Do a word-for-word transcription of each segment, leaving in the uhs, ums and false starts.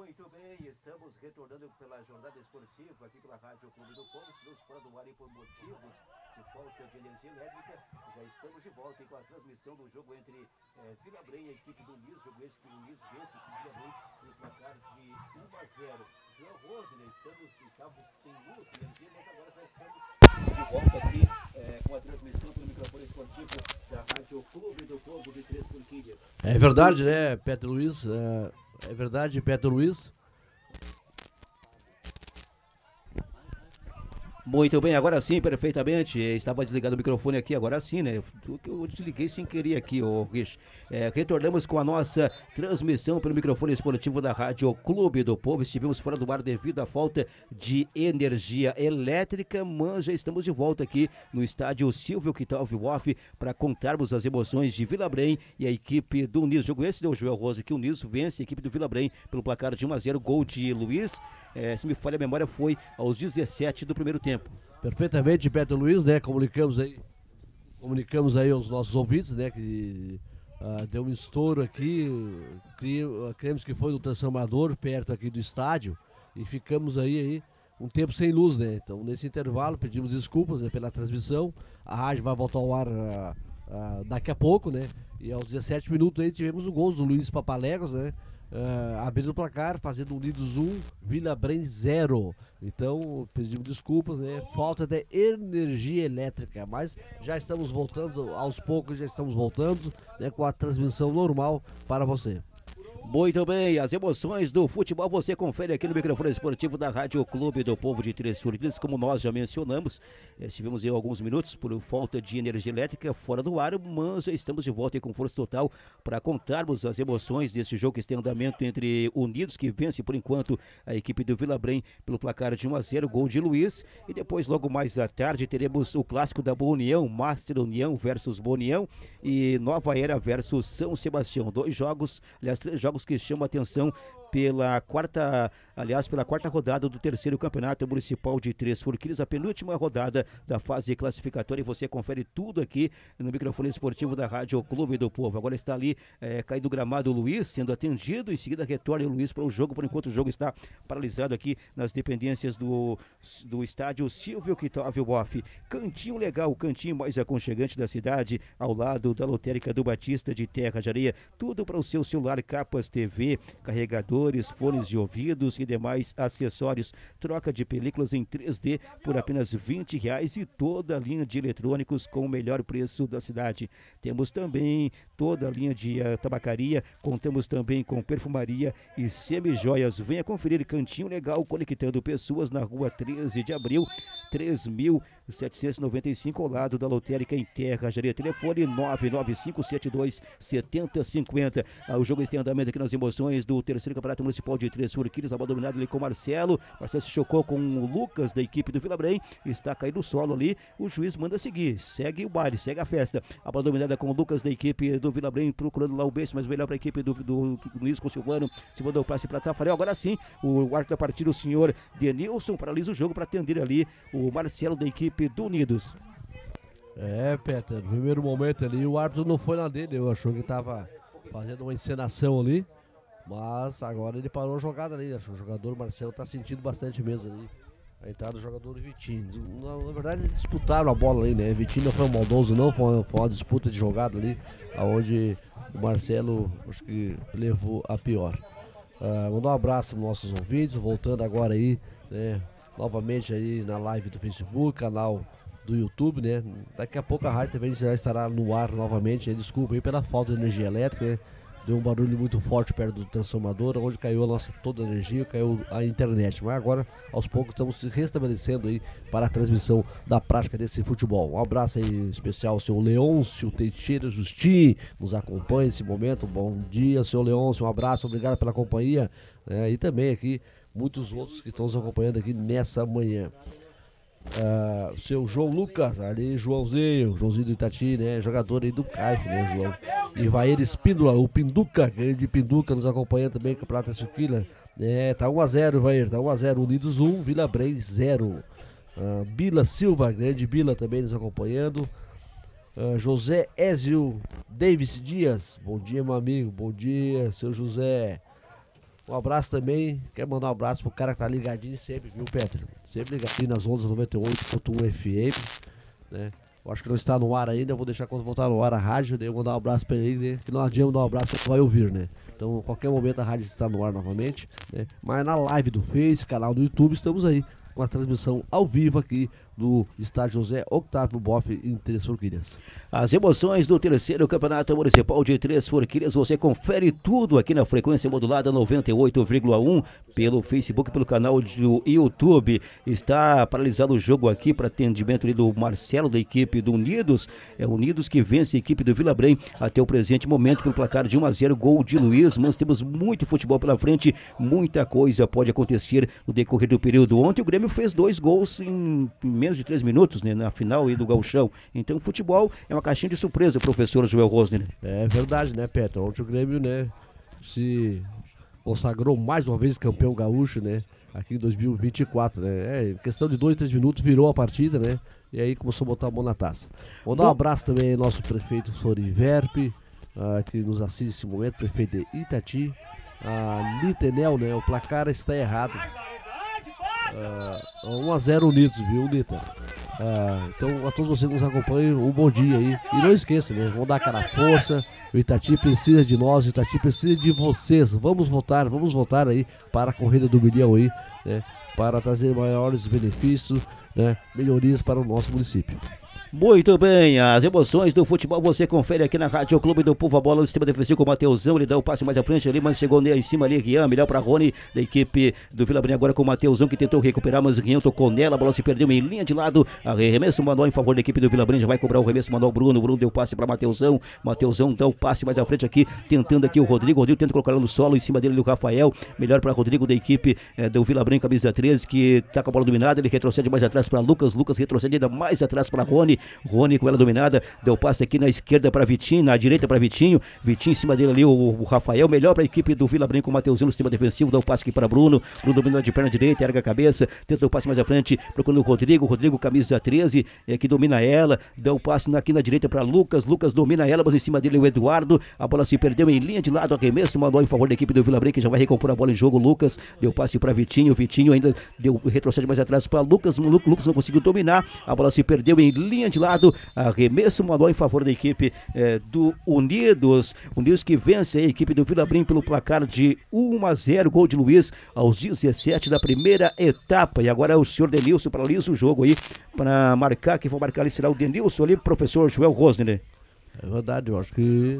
Muito bem, estamos retornando pela jornada esportiva aqui pela Rádio Clube do Povo. Estamos fora do ar por motivos de falta de energia elétrica. Já estamos de volta com a transmissão do jogo entre eh, Vila Brenha e a equipe do Luiz. Jogo esse que o Luiz vence com o Vila Brenha no placar de um a zero. João Rosner, estamos, estávamos sem luz e energia, mas agora já estamos de volta aqui eh, com a transmissão pelo microfone esportivo da Rádio Clube do Povo de Três Forquilhas. É verdade, né, Pedro Luiz? É, é verdade, Pedro Luiz? Muito bem, agora sim, perfeitamente. Estava desligado o microfone aqui, agora sim, né? Eu, eu desliguei sem querer aqui, ô Rich. É, retornamos com a nossa transmissão pelo microfone esportivo da Rádio Clube do Povo. Estivemos fora do ar devido à falta de energia elétrica, mas já estamos de volta aqui no estádio Silvio Kitov-Woff para contarmos as emoções de Vila Brenha e a equipe do Unidos. Jogo esse deu Joel Rosa, que o Unidos vence a equipe do Vila Brenha pelo placar de um a zero, gol de Luiz. É, se me falha a memória, foi aos dezessete do primeiro tempo. Perfeitamente, Pedro Luiz, né? Comunicamos aí, comunicamos aí aos nossos ouvintes, né? Que uh, deu um estouro aqui, cremos que foi no transformador perto aqui do estádio e ficamos aí, aí um tempo sem luz, né? Então, nesse intervalo, pedimos desculpas, né, pela transmissão. A rádio vai voltar ao ar uh, uh, daqui a pouco, né? E aos dezessete minutos aí tivemos o gol do Luiz Papalegos, né? Uh, abrindo o placar, fazendo Unidos um, Vila Brenha zero. Então pedimos desculpas, né? Falta de energia elétrica, mas já estamos voltando, aos poucos já estamos voltando, né, com a transmissão normal para você. Muito bem, as emoções do futebol você confere aqui no microfone esportivo da Rádio Clube do Povo de Três Forquilhas. Como nós já mencionamos, estivemos aí alguns minutos por falta de energia elétrica fora do ar, mas já estamos de volta aí com força total para contarmos as emoções desse jogo que está em andamento entre Unidos, que vence por enquanto a equipe do Vila Brenha pelo placar de um a zero, gol de Luiz, e depois logo mais à tarde teremos o clássico da Boa União, Master União versus Boa União e Nova Era versus São Sebastião. Dois jogos, aliás, três jogos que chamam a atenção pela quarta, aliás, pela quarta rodada do terceiro campeonato municipal de Três Forquilhas, a penúltima rodada da fase classificatória, e você confere tudo aqui no microfone esportivo da Rádio Clube do Povo. Agora está ali, é, caído o gramado, o Luiz sendo atendido, em seguida retorna o Luiz para o jogo, por enquanto o jogo está paralisado aqui nas dependências do, do estádio Silvio Kitov-Woff. Cantinho legal, o cantinho mais aconchegante da cidade, ao lado da lotérica do Batista de Terra de Areia, tudo para o seu celular, capas T V, carregador, fones de ouvidos e demais acessórios. Troca de películas em três D por apenas vinte reais e toda a linha de eletrônicos com o melhor preço da cidade. Temos também toda a linha de uh, tabacaria, contamos também com perfumaria e semi-joias. Venha conferir Cantinho Legal, conectando pessoas na rua treze de abril, três mil setecentos e noventa e cinco, ao lado da lotérica em Terra Jaria. Telefone nove nove cinco sete dois sete zero cinco zero. Ah, o jogo está em andamento aqui nas emoções do terceiro campeonato municipal de Três Forquilhas. A bola dominada ali com o Marcelo. Marcelo se chocou com o Lucas da equipe do Vila Brenha. Está caído no solo ali. O juiz manda seguir. Segue o baile, segue a festa. A bola dominada com o Lucas da equipe do Vila Brenha, procurando lá o beijo, mas melhor para a equipe do, do, do Luiz com o Silvano. Silvano deu o passe para Tafarel. Agora sim, o árbitro da partida, o senhor Denilson, paralisa o jogo para atender ali o Marcelo da equipe do Unidos. É, Peter, no primeiro momento ali o árbitro não foi na dele, eu achou que estava fazendo uma encenação ali, mas agora ele parou a jogada ali, acho que o jogador Marcelo está sentindo bastante mesmo ali, a entrada do jogador Vitinho. Na, na verdade eles disputaram a bola ali, né, Vitinho não foi um maldoso não, foi uma, foi uma disputa de jogada ali, onde o Marcelo acho que levou a pior. Uh, mandar um abraço para os nossos ouvintes, voltando agora aí, né, novamente aí na live do Facebook, canal do YouTube, né? Daqui a pouco a rádio também já estará no ar novamente, né? Desculpa aí pela falta de energia elétrica, né? Deu um barulho muito forte perto do transformador, onde caiu a nossa toda a energia, caiu a internet. Mas agora, aos poucos, estamos se restabelecendo aí para a transmissão da prática desse futebol. Um abraço aí especial ao seu Leôncio Teixeira Justin, nos acompanha nesse momento. Bom dia, seu Leôncio, um abraço, obrigado pela companhia, né? E também aqui, muitos outros que estão nos acompanhando aqui nessa manhã. Uh, seu João Lucas, ali Joãozinho, Joãozinho do Itati, né, jogador aí do C A I F, né, João. Ivair Espíndola, o Pinduca, grande Pinduca, nos acompanha também com a Prata Suquila, né, tá um a zero, Ivair, tá um a zero, Unidos um, Vila Brenha zero. Uh, Bila Silva, grande Bila também nos acompanhando. Uh, José Ézio Davis Dias, bom dia, meu amigo, bom dia, seu José. Um abraço também, quero mandar um abraço pro cara que tá ligadinho sempre, viu, Peter? Sempre ligadinho nas ondas noventa e oito ponto um F M, né? Eu acho que não está no ar ainda, eu vou deixar quando voltar no ar a rádio, daí eu vou mandar um abraço pra ele, né? Que não adianta dar um abraço, você vai ouvir, né? Então, a qualquer momento a rádio está no ar novamente, né? Mas na live do Face, canal do YouTube, estamos aí com a transmissão ao vivo aqui do estádio José Octávio Boff em Três Forquilhas. As emoções do terceiro Campeonato Municipal de Três Forquilhas, você confere tudo aqui na frequência modulada noventa e oito vírgula um pelo Facebook, pelo canal do YouTube. Está paralisado o jogo aqui para atendimento ali do Marcelo, da equipe do Unidos. É Unidos que vence a equipe do Vila Brém até o presente momento pelo placar de um a zero, gol de Luiz. Mas temos muito futebol pela frente, muita coisa pode acontecer no decorrer do período. Ontem o Grêmio fez dois gols em menos de três minutos, né, na final aí do Gauchão. Então o futebol é uma caixinha de surpresa, professor Joel Rosner. É verdade, né, Peter? Ontem o Grêmio, né, se consagrou mais uma vez campeão gaúcho, né, aqui em dois mil e vinte e quatro, né. É, em questão de dois, três minutos virou a partida, né, e aí começou a botar a mão na taça. Vou dar um abraço também ao nosso prefeito Floriverpe, uh, que nos assiste nesse momento, prefeito de Itati, a uh, Nitenel, né, o placar está errado. Uh, um a zero Unidos, viu, Nita? Uh, então, a todos vocês que nos acompanham, um bom dia aí. E não esqueça, né? Vamos dar aquela força. O Itati precisa de nós, o Itati precisa de vocês. Vamos votar, vamos votar aí para a corrida do milhão aí, né? Para trazer maiores benefícios, né? Melhorias para o nosso município. Muito bem, as emoções do futebol você confere aqui na Rádio Clube do Povo. A bola no sistema defensivo com o Mateusão, ele dá o passe mais à frente ali, mas chegou em cima ali, Rian, melhor para Rony, da equipe do Vila Brém agora com o Mateusão, que tentou recuperar, mas Rian tocou nela, a bola se perdeu em linha de lado, arremesso manual em favor da equipe do Vila Brém, já vai cobrar o arremesso manual Bruno, Bruno deu passe para Mateusão, Mateusão dá o passe mais à frente aqui, tentando aqui o Rodrigo, o Rodrigo tenta colocar no solo, em cima dele o Rafael, melhor para Rodrigo da equipe eh, do Vila Brém, camisa treze, que tá com a bola dominada, ele retrocede mais atrás para Lucas, Lucas retrocede ainda mais atrás para Rony, Rony com ela dominada, deu passe aqui na esquerda para Vitinho, na direita para Vitinho, Vitinho em cima dele ali, o, o Rafael, melhor para a equipe do Vila Brém com o Mateuzinho no sistema defensivo, dá o passe aqui para Bruno, Bruno domina de perna direita, erga a cabeça, tenta o passe mais à frente, procurando o Rodrigo, Rodrigo camisa treze, é, que domina ela, dá o passe aqui na direita para Lucas, Lucas domina ela, mas em cima dele o Eduardo, a bola se perdeu em linha de lado, arremesso manual em favor da equipe do Vila Brém, que já vai recompor a bola em jogo, Lucas, deu passe para Vitinho, Vitinho ainda deu retrocede mais atrás para Lucas, Lucas não conseguiu dominar, a bola se perdeu em linha de lado, arremesso manual em favor da equipe eh, do Unidos, Unidos que vence a equipe do Vila Brém pelo placar de um a zero, gol de Luiz aos dezessete da primeira etapa, e agora é o senhor Denilson paralisa o jogo aí, para marcar, quem for marcar ali será o Denilson ali, professor Joel Rosner. É verdade, eu acho que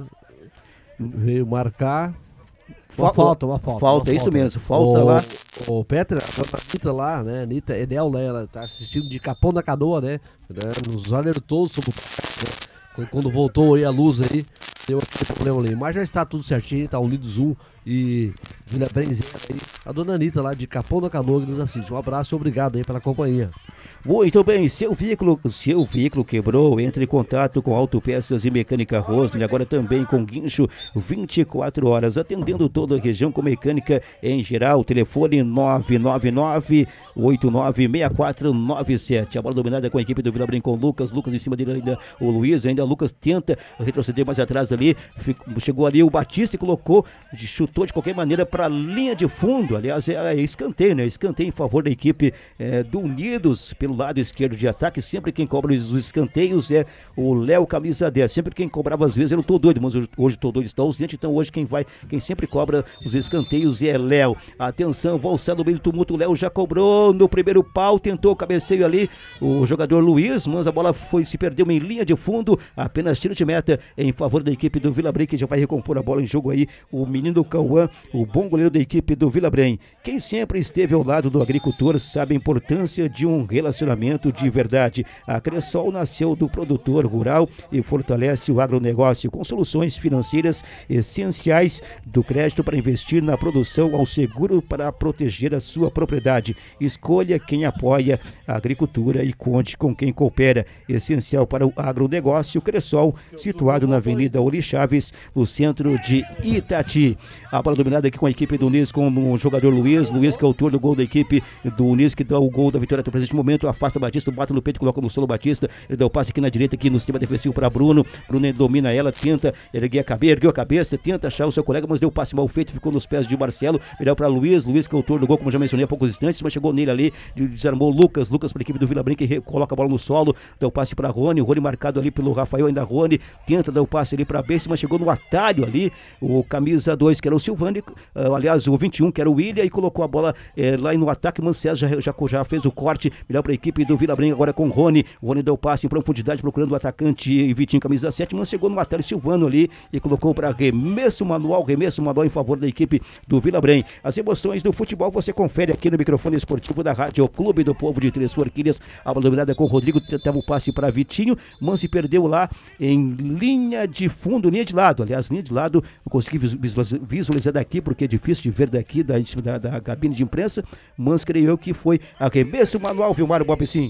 veio marcar uma falta, uma falta. Falta, é isso mesmo, falta o, lá. O Petra, a Anitta lá, né, Anitta Enel, né, ela tá assistindo de Capão da Canoa, né, né nos alertou sobre o né, quando voltou aí a luz aí, deu aquele problema ali, mas já está tudo certinho, tá unidos um e Vila Brenzinha aí, a dona Anitta lá de Capão da Canoa que nos assiste. Um abraço e obrigado aí pela companhia. Muito bem, seu veículo, seu veículo quebrou, entre em contato com Autopeças e Mecânica Rosner, agora também com guincho vinte e quatro horas, atendendo toda a região com mecânica em geral. Telefone nove nove nove, oito nove seis quatro nove sete. A bola dominada com a equipe do Vila Brém com o Lucas, Lucas em cima dele ainda o Luiz, ainda Lucas tenta retroceder mais atrás ali, chegou ali o Batista e colocou, chutou de qualquer maneira para a linha de fundo, aliás é escanteio, né? Escanteio em favor da equipe é, do Unidos, pelo lado esquerdo de ataque. Sempre quem cobra os escanteios é o Léo camisa dez, sempre quem cobrava às vezes era o Tô Doido, mas hoje o Tô Doido está ausente, então hoje quem vai, quem sempre cobra os escanteios é Léo. Atenção, Valsado no meio do tumulto, o Léo já cobrou no primeiro pau, tentou o cabeceio ali, o jogador Luiz, mas a bola foi, se perdeu em linha de fundo, apenas tiro de meta em favor da equipe do Vila Brém, que já vai recompor a bola em jogo aí, o menino Cauã, o bom goleiro da equipe do Vila Brém. Quem sempre esteve ao lado do agricultor sabe a importância de um relacionamento de verdade. A Cressol nasceu do produtor rural e fortalece o agronegócio com soluções financeiras essenciais, do crédito para investir na produção ao seguro para proteger a sua propriedade. Escolha quem apoia a agricultura e conte com quem coopera. Essencial para o agronegócio, Cressol, situado na Avenida Ori Chaves, no centro de Itati. A bola dominada aqui com a equipe do Unidos, com o jogador Luiz. Luiz, que é o autor do gol da equipe do Unidos, que dá o gol da vitória até o presente momento. Afasta o Batista, bate no peito, coloca no solo Batista. Ele dá o passe aqui na direita, aqui no sistema defensivo para Bruno. Bruno domina ela, tenta erguer a cabeça, ergueu a cabeça, tenta achar o seu colega, mas deu o passe mal feito, ficou nos pés de Marcelo. Melhor para Luiz. Luiz, que é o autor do gol, como já mencionei há poucos instantes, mas chegou nele ali, desarmou o Lucas. Lucas para a equipe do Vila Branca, que coloca a bola no solo. Dá o passe para Rony. Rony marcado ali pelo Rafael, ainda Rony. Tenta dar o passe ali para Besse, mas chegou no atalho ali. O camisa dois, que era o Silvani, uh, aliás, o vinte e um, que era o William, e colocou a bola eh, lá no ataque. Mancés já, já, já fez o corte. Melhor para a equipe do Vila Branca, agora com o Rony. O Rony deu o passe em profundidade, procurando o atacante e Vitinho, camisa sete, mas chegou no atalho Silvano ali e colocou para remesso manual, remesso manual em favor da equipe do Vila Branca. As emoções do futebol você confere aqui no microfone esportivo da Rádio Clube do Povo de Três Forquilhas. A bola dominada com o Rodrigo, tentava o passe para Vitinho, mas se perdeu lá em linha de fundo, linha de lado. Aliás, linha de lado, eu consegui visualizar daqui, porque é difícil de ver daqui da, da, da cabine de imprensa, mas creio eu que foi arremesso manual, Vilmar Bopicim.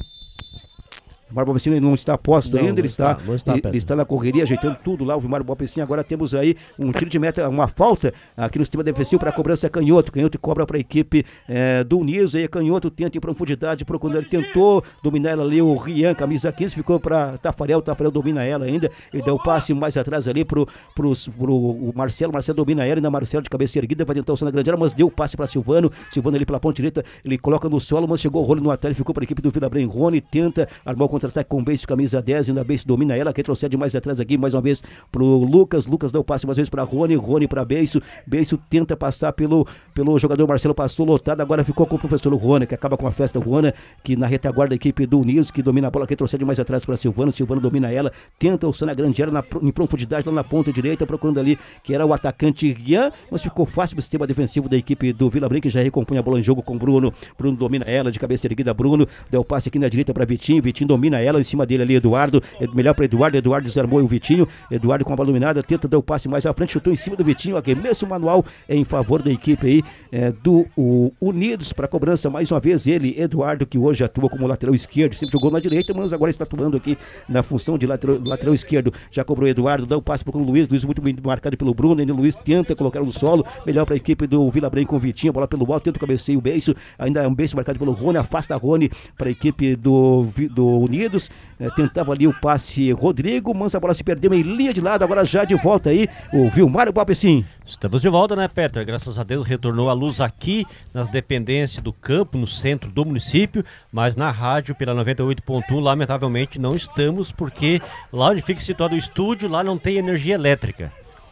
O Vilmar Bopicim não está a posto ainda, ele está, está, está, ele, ele está na correria, ajeitando tudo lá, o Vilmar Bopicim. Agora temos aí um tiro de meta, uma falta aqui no sistema defensivo para a cobrança. Canhoto, Canhoto cobra para a equipe é, do Uniso, aí Canhoto tenta em profundidade, procurando, ele tentou dominar ela ali, o Rian, camisa quinze, ficou para Tafarel, Tafarel domina ela ainda, ele dá o passe mais atrás ali pro, pro, pro o Marcelo, Marcelo domina ela, ainda Marcelo de cabeça erguida, vai tentar o Sana Grande, mas deu o passe para Silvano, Silvano ali pela ponta direita, ele coloca no solo, mas chegou o Rony no atalho, ficou para a equipe do Vila Branca. Rony tenta armar o contra-ataque com o Beijo, camisa dez, ainda Beijo domina ela, que retrocede mais atrás aqui, mais uma vez pro Lucas, Lucas dá o passe mais uma vez para Rony, Rony para Beijo, Beijo tenta passar pelo, pelo jogador Marcelo, passou lotado, agora ficou com o professor Rony, que acaba com a festa. Rony, que na retaguarda da equipe do Unidos, que domina a bola, que retrocede mais atrás para Silvano, Silvano domina ela, tenta o Sana Grande, era na, em profundidade lá na ponta direita, procurando ali, que era o atacante Rian, mas ficou fácil o sistema defensivo da equipe do Vila Branca, que já recompõe a bola em jogo com Bruno. Bruno domina ela, de cabeça erguida, Bruno, deu o passe aqui na direita para Vitinho, Vitinho domina ela, em cima dele ali Eduardo, é melhor para Eduardo, Eduardo desarmou o Vitinho, Eduardo com a bola dominada, tenta dar o passe mais à frente, chutou em cima do Vitinho, arremesso manual em favor da equipe aí é, do o Unidos, para cobrança mais uma vez ele, Eduardo, que hoje atua como lateral esquerdo, sempre jogou na direita, mas agora está atuando aqui na função de lateral, lateral esquerdo. Já cobrou Eduardo, dá o passe para o Luiz, Luiz muito bem marcado pelo Bruno, ainda o Luiz tenta colocar no solo, melhor para a equipe do Vila Branca com o Vitinho, bola pelo alto, tenta o cabeceio, o beijo, ainda é um beijo marcado pelo Rony, afasta Rony para a equipe do, do Unidos, é, tentava ali o passe Rodrigo, mas a bola se perdeu em linha de lado, agora já de volta aí o Vilmar Bopicim. Estamos de volta, né, Peter? Graças a Deus retornou a luz aqui nas dependências do campo, no centro do município, mas na rádio pela noventa e oito ponto um, lamentavelmente não estamos, porque lá onde fica situado o estúdio, lá não tem energia elétrica.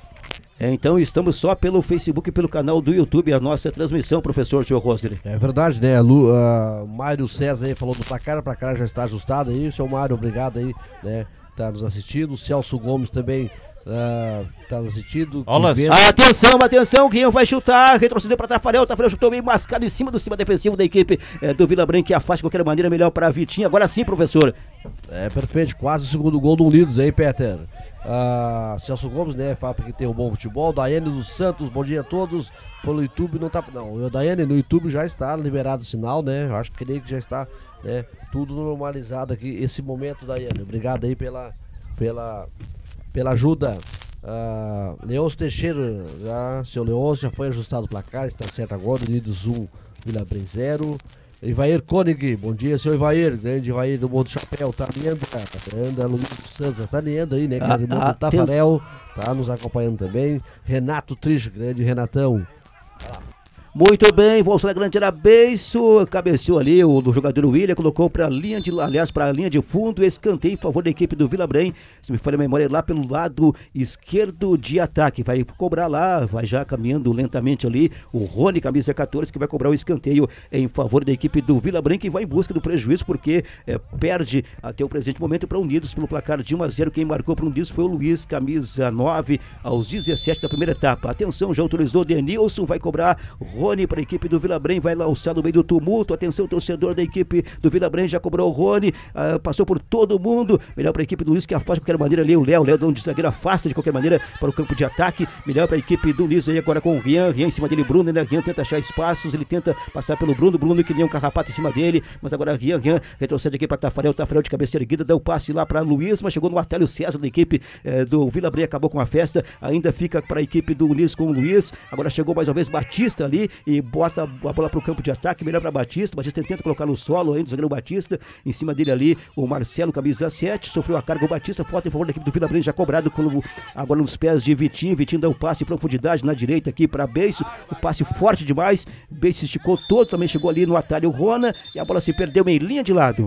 É, então estamos só pelo Facebook e pelo canal do YouTube, a nossa transmissão, professor Tio Rosler. É verdade, né? O uh, Mário César aí falou do placar, o placar já está ajustado aí, seu Mário, obrigado aí, né? Tá nos assistindo, o Celso Gomes também uh, tá nos assistindo. Atenção, atenção, Guião vai chutar, retrocedeu para Tafarel, Tafarel chutou meio mascado em cima do sistema defensivo da equipe é, do Vila Branca, que afasta de qualquer maneira, melhor para Vitinho, agora sim, professor. É perfeito, quase o segundo gol do Unidos aí, Peter. Uh, Celso Gomes, né, fala que tem um bom futebol. Daiane dos Santos, bom dia a todos. Pelo YouTube não tá. Não, o Daiane no YouTube já está liberado o sinal, né? Eu acho que creio que já está, né, tudo normalizado aqui. Esse momento, Daiane. Obrigado aí pela, pela, pela ajuda. Uh, Leôncio Teixeira, já, seu Leôncio, já foi ajustado o placar, está certo agora. Unidos um, Vila Branca zero. Ivair Koenig, bom dia, seu Ivair, grande Ivair do Morro do Chapéu, tá lindo, cara, anda Luiz dos Santos, tá lindo aí, né, cara, irmão do Tafarel, tá nos acompanhando também, Renato Trich, grande Renatão. Muito bem, Bolsonaro Grande era beiço, cabeceou ali o do jogador William, colocou para a linha de, aliás, para a linha de fundo, escanteio em favor da equipe do Vila Branca, se me falha a memória, lá pelo lado esquerdo de ataque, vai cobrar lá, vai já caminhando lentamente ali, o Rony, camisa quatorze, que vai cobrar o escanteio em favor da equipe do Vila Branca e vai em busca do prejuízo, porque é, perde até o presente momento para Unidos pelo placar de um a zero, quem marcou para Unidos foi o Luiz, camisa nove, aos dezessete da primeira etapa. Atenção, já autorizou o Denilson, vai cobrar Rony para a equipe do Vila Brem, vai lançar no meio do tumulto. Atenção, torcedor da equipe do Vila Brem, já cobrou o Rony, uh, passou por todo mundo. Melhor para a equipe do Luiz, que afasta de qualquer maneira ali o Léo. Léo de zagueiro afasta de qualquer maneira para o campo de ataque. Melhor para a equipe do Luiz aí agora com o Rian. Rian em cima dele, Bruno, né? Rian tenta achar espaços, ele tenta passar pelo Bruno. Bruno que nem um carrapato em cima dele, mas agora Rian, Rian retrocede aqui para Tafarel. Tafarel de cabeça erguida, dá o passe lá para Luiz, mas chegou no Atélio César da equipe eh, do Vila Brem, acabou com a festa. Ainda fica para a equipe do Luiz com o Luiz. Agora chegou mais uma vez Batista ali e bota a bola para o campo de ataque. Melhor para Batista. Batista tenta colocar no solo ainda, o zagueiro Batista. Em cima dele ali, o Marcelo, camisa sete, sofreu a carga. O Batista, falta em favor da equipe do Vila Brem, já cobrado com, agora nos pés de Vitinho. Vitinho dá o passe em profundidade na direita aqui para Beiço. O passe forte demais. Beiço esticou todo, também chegou ali no atalho Rona e a bola se perdeu em linha de lado.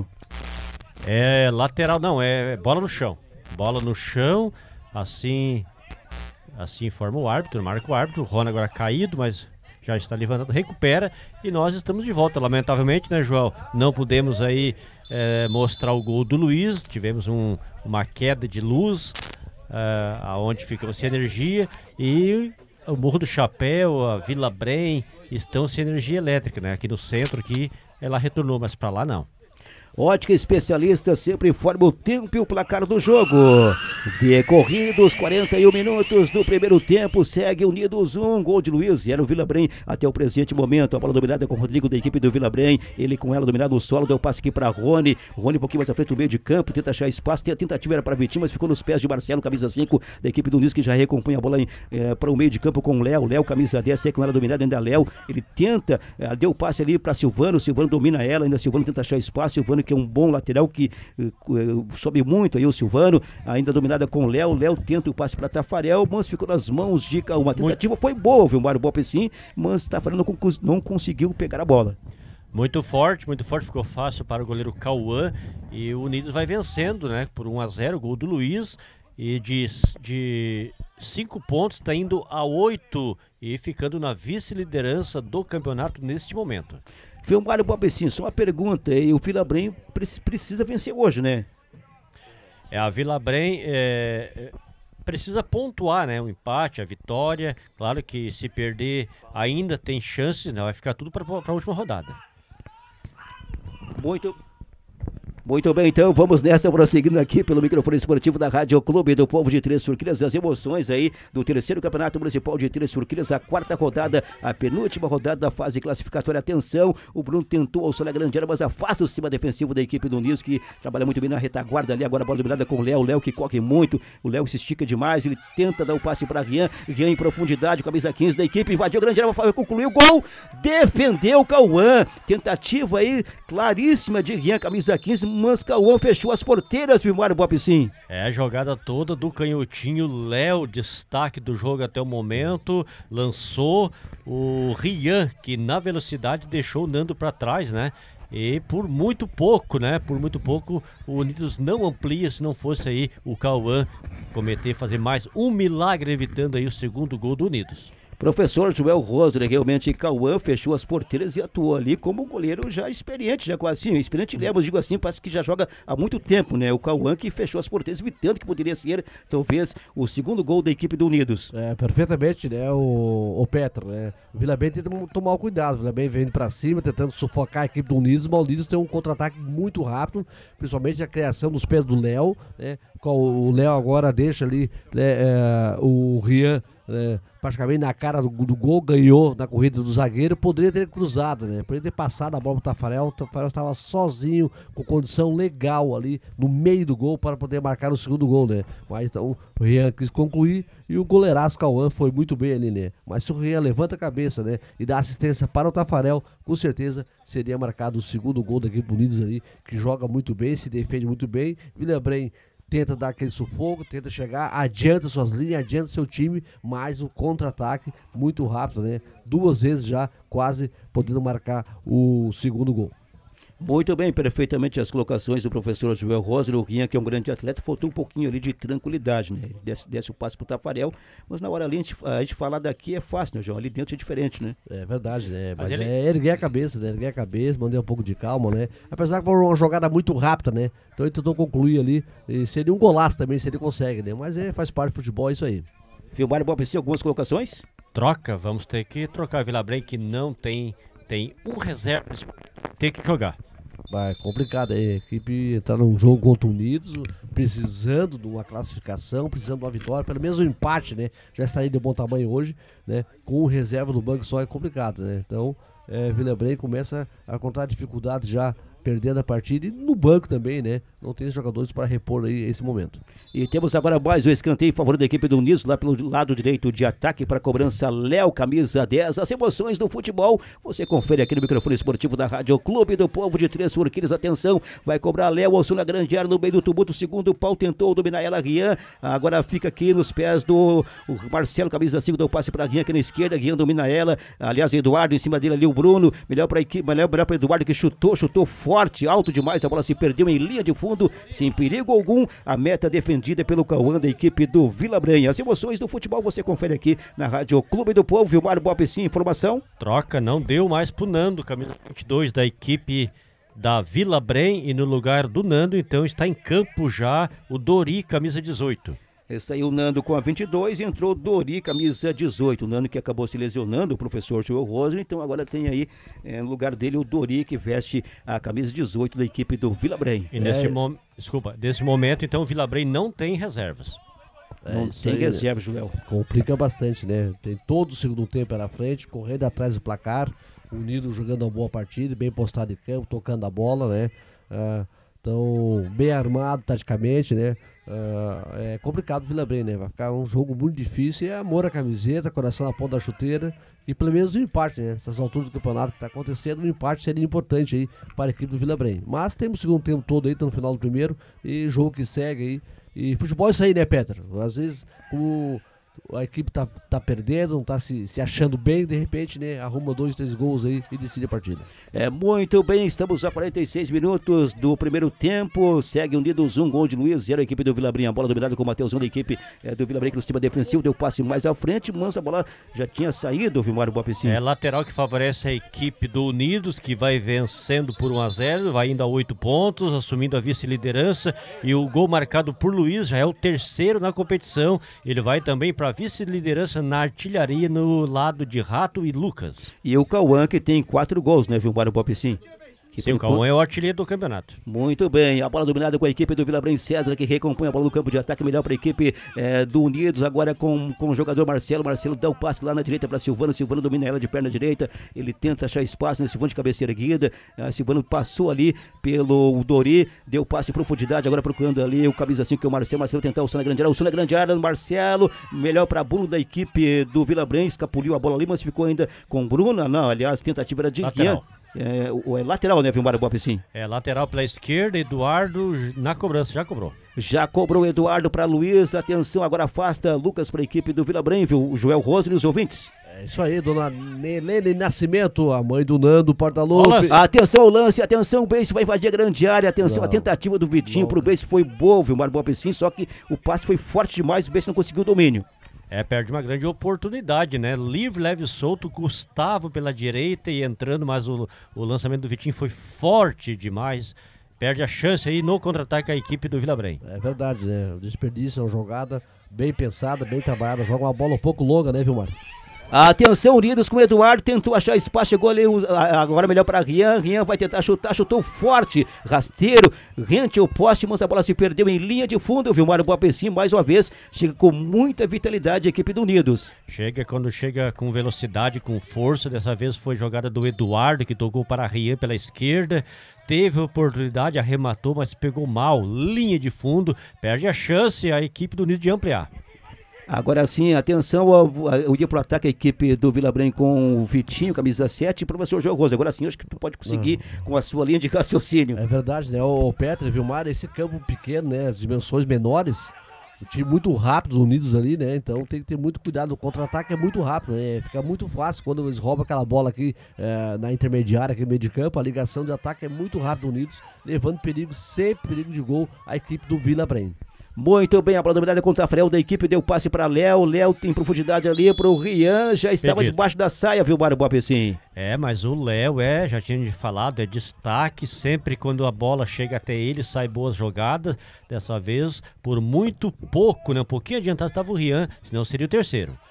É lateral, não, é bola no chão. Bola no chão, assim. Assim informa o árbitro, marca o árbitro. O Rona agora caído, mas já está levantando, recupera e nós estamos de volta. Lamentavelmente, né, João? Não pudemos aí é, mostrar o gol do Luiz. Tivemos um, uma queda de luz, é, aonde ficamos sem energia. E o Morro do Chapéu, a Vila Brem estão sem energia elétrica, né? Aqui no centro, aqui, ela retornou, mas para lá não. Ótica Especialista sempre informa o tempo e o placar do jogo. Decorridos quarenta e um minutos do primeiro tempo, segue Unidos um, gol de Luiz, era o Vila Brem até o presente momento. A bola dominada com o Rodrigo da equipe do Vila Brem, ele com ela dominado no solo, deu passe aqui para Rony. Rony um pouquinho mais à frente do meio de campo, tenta achar espaço, a tentativa era para Vitinho, mas ficou nos pés de Marcelo, camisa cinco da equipe do Luiz, que já recompõe a bola é, para o meio de campo com o Léo. Léo, camisa dez, é com ela dominada ainda Léo, ele tenta, é, deu passe ali para Silvano, Silvano domina ela, ainda Silvano tenta achar espaço, Silvano que é um bom lateral que uh, sobe muito aí o Silvano, ainda dominada com o Léo. Léo tenta o passe para Tafarel, mas ficou nas mãos de Cauã. A tentativa muito... foi boa, viu, Mário Bope, sim, mas Tafarel não, não conseguiu pegar a bola. Muito forte, muito forte, ficou fácil para o goleiro Cauã e o Unidos vai vencendo, né, por um a zero, gol do Luiz, e de, de cinco pontos está indo a oito e ficando na vice-liderança do campeonato neste momento. Viu, Mário Bobecinho, só uma pergunta, e o Vila Brem precisa vencer hoje, né? É, a Vila Brem é, precisa pontuar, né? Um empate, a vitória. Claro que se perder ainda tem chances, né? Vai ficar tudo para a última rodada. Muito Muito bem, então vamos nessa, prosseguindo aqui pelo microfone esportivo da Rádio Clube do Povo de Três Forquilhas, as emoções aí do terceiro Campeonato Municipal de Três Forquilhas, a quarta rodada, a penúltima rodada da fase classificatória. Atenção, o Bruno tentou auxiliar a grande área, mas afasta o sistema defensivo da equipe do Nils, que trabalha muito bem na retaguarda ali. Agora a bola dominada com o Léo, o Léo que corre muito, o Léo se estica demais, ele tenta dar o passe para Rian, Rian em profundidade, camisa quinze da equipe, invadiu a grande área, vai concluir o gol, defendeu o Cauã, tentativa aí claríssima de Rian, camisa quinze, mas Cauã fechou as porteiras, Vimário Bope, sim. É, a jogada toda do canhotinho, Léo, destaque do jogo até o momento, lançou o Rian, que na velocidade deixou o Nando para trás, né? E por muito pouco, né? Por muito pouco o Unidos não amplia, se não fosse aí o Cauã cometer, fazer mais um milagre, evitando aí o segundo gol do Unidos. Professor Joel Roser, realmente Cauã fechou as porteiras e atuou ali como goleiro já experiente, já quase assim, experiente leva, digo assim, parece que já joga há muito tempo, né? O Cauã que fechou as porteiras, evitando que poderia ser, talvez, o segundo gol da equipe do Unidos. É, perfeitamente, né? O, o Petro, né? O Vila Bem tenta tomar o cuidado, o Vila Bem vem pra cima, tentando sufocar a equipe do Unidos, mas o Unidos tem um contra-ataque muito rápido, principalmente a criação dos pés do Léo, né? O Léo agora deixa ali né, é, o Rian É, praticamente na cara do, do gol, ganhou na corrida do zagueiro, poderia ter cruzado, né? Poderia ter passado a bola pro Tafarel, o Tafarel estava sozinho, com condição legal ali, no meio do gol, para poder marcar o segundo gol, né? Mas então o Rian quis concluir e o goleiraço Cauã foi muito bem ali, né? Mas se o Rian levanta a cabeça, né, e dá assistência para o Tafarel, com certeza seria marcado o segundo gol da equipe Unidos ali, que joga muito bem, se defende muito bem. Vila Brem tenta dar aquele sufoco, tenta chegar, adianta suas linhas, adianta seu time, mas o contra-ataque muito rápido, né? Duas vezes já quase podendo marcar o segundo gol. Muito bem, perfeitamente as colocações do professor Joel Roser, o Rian, que é um grande atleta, faltou um pouquinho ali de tranquilidade, né? Ele desce, desce o passe pro Tafarel, mas na hora ali a gente, a gente falar daqui é fácil, né, João? Ali dentro é diferente, né? É verdade, né? Mas, mas ele... é erguer a cabeça, né? Erguer a cabeça, manter um pouco de calma, né? Apesar que foi uma jogada muito rápida, né? Então ele tentou concluir ali, e seria um golaço também, se ele consegue, né? Mas é, faz parte do futebol, é isso aí. Viu, Mário Bob, algumas colocações? Troca, vamos ter que trocar. Vila Brem que não tem, tem um reserva, tem que jogar. Vai, complicado, a equipe tá num jogo contra o Unidos, precisando de uma classificação, precisando de uma vitória, pelo menos um empate, né? Já estaria de bom tamanho hoje, né? Com o reserva do banco só é complicado, né? Então, é, Vila Brem começa a contar dificuldades já perdendo a partida e no banco também, né? Não tem jogadores para repor aí esse momento. E temos agora mais o escanteio em favor da equipe do Unidos, lá pelo lado direito de ataque para cobrança, Léo, camisa dez. As emoções do futebol, você confere aqui no microfone esportivo da Rádio Clube do Povo de Três Forquilhas. Atenção, vai cobrar Léo, alçou na grande área no meio do tumulto, segundo pau, tentou dominar ela, Rian. Agora fica aqui nos pés do o Marcelo, camisa cinco, deu passe para Rian aqui na esquerda, Rian domina ela. Aliás, Eduardo em cima dele ali, o Bruno, melhor para a equipe, melhor, melhor para Eduardo que chutou, chutou forte, alto demais, a bola se perdeu em linha de fundo, sem perigo algum, a meta defendida pelo Cauã da equipe do Vila Brem. As emoções do futebol você confere aqui na Rádio Clube do Povo. Vilmar Bope, sim, informação. Troca, não deu mais pro Nando, camisa vinte e dois da equipe da Vila Brem, e no lugar do Nando, então, está em campo já o Dori, camisa dezoito. Saiu o Nando com a vinte e dois, entrou o Dori, camisa dezoito. O Nando que acabou se lesionando, o professor Joel Rosa, então agora tem aí é, no lugar dele o Dori, que veste a camisa dezoito da equipe do Vila Brem. E nesse, é... mo... Desculpa, nesse momento, então, o Vila Brem não tem reservas. Não É, tem aí, reserva, Joel. Complica bastante, né? Tem todo o segundo tempo pela frente, correndo atrás do placar, Unido jogando uma boa partida, bem postado em campo, tocando a bola, né? Ah, então, bem armado taticamente, né? Uh, é complicado o Vila Brem, né? Vai ficar um jogo muito difícil. É amor à camiseta, coração na ponta da chuteira e pelo menos um empate, né? Essas alturas do campeonato que está acontecendo, um empate seria importante aí para a equipe do Vila Brem. Mas temos o segundo tempo todo aí, tá no final do primeiro e jogo que segue aí. E futebol é isso aí, né, Peter? Às vezes o a equipe tá, tá perdendo, não tá se, se achando bem, de repente, né, arruma dois, três gols aí e decide a partida. É, muito bem, estamos a quarenta e seis minutos do primeiro tempo, segue Unidos, um gol de Luiz, zero a equipe do Vila Brem, a bola dominada com o Mateusão da equipe é, do Vila Brem, que no sistema defensivo deu passe mais à frente, mas a bola já tinha saído, Vilmar Bopecinho. É lateral que favorece a equipe do Unidos, que vai vencendo por um a zero, vai indo a oito pontos, assumindo a vice-liderança, e o gol marcado por Luiz já é o terceiro na competição, ele vai também para a vice-liderança na artilharia no lado de Rato e Lucas. E o Cauã, que tem quatro gols, né, Vilmar Bopecinho? Sim, o Cauã é o artilheiro do campeonato. Muito bem, a bola dominada com a equipe do Vila Brem, César, que recompõe a bola no campo de ataque, melhor para a equipe é, do Unidos, agora com, com o jogador Marcelo, Marcelo dá o passe lá na direita para Silvano, Silvano domina ela de perna direita, ele tenta achar espaço, né, Silvano de cabeça erguida, a Silvano passou ali pelo Dori, deu passe em profundidade, agora procurando ali o camisa cinco que é o Marcelo, Marcelo tentar o som na grande área, o som na grande área, Marcelo, melhor para Bruno da equipe do Vila Brem, escapuliu a bola ali, mas ficou ainda com Bruno, não, aliás, tentativa era de Guian. É, o, é lateral, né, Vilmar Bopecinho? É lateral pela esquerda, Eduardo na cobrança, já cobrou. Já cobrou Eduardo para Luiz, atenção, agora afasta Lucas para a equipe do Vila Brem, viu? O Joel Rosa e os ouvintes. É isso aí, dona Nelene Nascimento, a mãe do Nando Portaluppi. Atenção ao lance, atenção, o Beijo vai invadir a grande área, atenção, não, a tentativa do Vitinho não, pro Beijo foi boa, Vilmar Bopecinho, só que o passe foi forte demais, o Beijo não conseguiu o domínio. É, perde uma grande oportunidade, né? Livre, leve e solto, Gustavo pela direita e entrando, mas o, o lançamento do Vitinho foi forte demais. Perde a chance aí no contra-ataque a equipe do Vila Brem. É verdade, né? O desperdício é uma jogada bem pensada, bem trabalhada. Joga uma bola um pouco longa, né, Vilmar? Atenção, Unidos com o Eduardo, tentou achar espaço, chegou ali, agora melhor para Rian, Rian vai tentar chutar, chutou forte, rasteiro, rente o poste, mas a bola se perdeu em linha de fundo, Vilmar Bopecinho mais uma vez, chega com muita vitalidade a equipe do Unidos. Chega quando chega com velocidade, com força, dessa vez foi jogada do Eduardo, que tocou para Rian pela esquerda, teve oportunidade, arrematou, mas pegou mal, linha de fundo, perde a chance a equipe do Unidos de ampliar. Agora sim, atenção ao, ao dia pro ataque a equipe do Vila Brem com o Vitinho, camisa sete, e o professor João Rosa. Agora sim, acho que tu pode conseguir uhum. com a sua linha de raciocínio. É verdade, né? O Petra, Vilmar, esse campo pequeno, né? As dimensões menores, o time muito rápido, unidos ali, né? Então tem que ter muito cuidado. O contra-ataque é muito rápido, né? Fica muito fácil quando eles roubam aquela bola aqui é, na intermediária, aqui no meio de campo. A ligação de ataque é muito rápido, unidos, levando perigo, sempre perigo de gol a equipe do Vila Brem. Muito bem, a bola dominada contra a Frel da equipe, deu passe para Léo, Léo tem profundidade ali para o Rian, já estava Perdido. debaixo da saia, viu, Mário Bopecinho? É, mas o Léo, é, já tinha falado, é destaque, sempre quando a bola chega até ele, sai boas jogadas, dessa vez, por muito pouco, né, um pouquinho adiantado estava o Rian, senão seria o terceiro.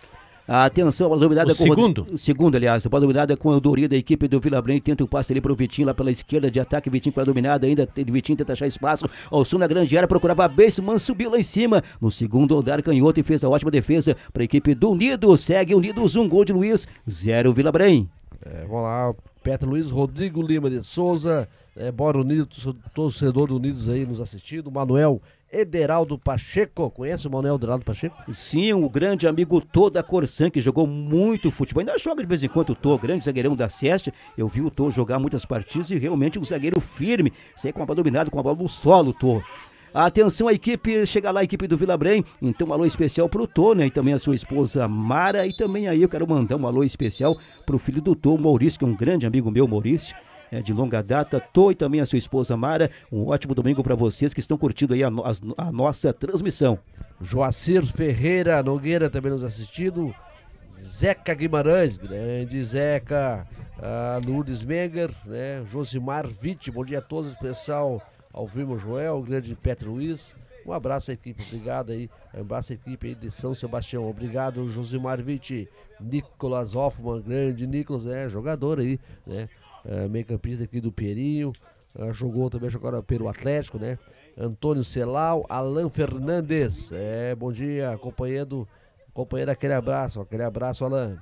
Atenção, bola dominada o com segundo. o segundo, aliás, bola dominada com o Eudori da equipe do Vila Brem, tenta o passe ali pro Vitinho lá pela esquerda de ataque, Vitinho para dominada, ainda tem Vitinho tenta achar espaço, ao sul na grande área, procurava a Beisman, subiu lá em cima, no segundo andar canhoto e fez a ótima defesa para a equipe do Unidos, segue Unidos, um gol de Luiz, zero Vila Brem. É, vamos lá, Petro Luiz, Rodrigo Lima de Souza, é, bora Unidos, torcedor do Unidos aí nos assistindo, Manuel Ederaldo Pacheco, conhece o Manuel Ederaldo Pacheco? Sim, um grande amigo Tô da Corsan, que jogou muito futebol, ainda joga de vez em quando o Tô, grande zagueirão da Seste, eu vi o Tô jogar muitas partidas e realmente um zagueiro firme, sai com a bola dominada, com a bola no solo, Tô. Atenção, a equipe, chega lá a equipe do Vila Brem, então um alô especial pro Tô, né, e também a sua esposa Mara, e também aí eu quero mandar um alô especial pro filho do Tô, o Maurício, que é um grande amigo meu, Maurício, é de longa data, Tô e também a sua esposa Mara, um ótimo domingo para vocês que estão curtindo aí a, no, a, a nossa transmissão. Joacir Ferreira Nogueira também nos assistindo, Zeca Guimarães, grande Zeca, a Lourdes Menger, né, Josimar Vitti, bom dia a todos, especial ao Vilmo Joel, o grande Petro Luiz, um abraço à equipe, obrigado aí, um abraço à equipe aí de São Sebastião, obrigado Josimar Vitti, Nicolas Hoffman, grande Nicolas, é jogador aí, né, é, meio campista aqui do Pierinho, é, jogou também agora pelo Atlético, né, Antônio Celau, Alan Fernandes, é, bom dia, acompanhando, acompanhando aquele abraço, aquele abraço Alan.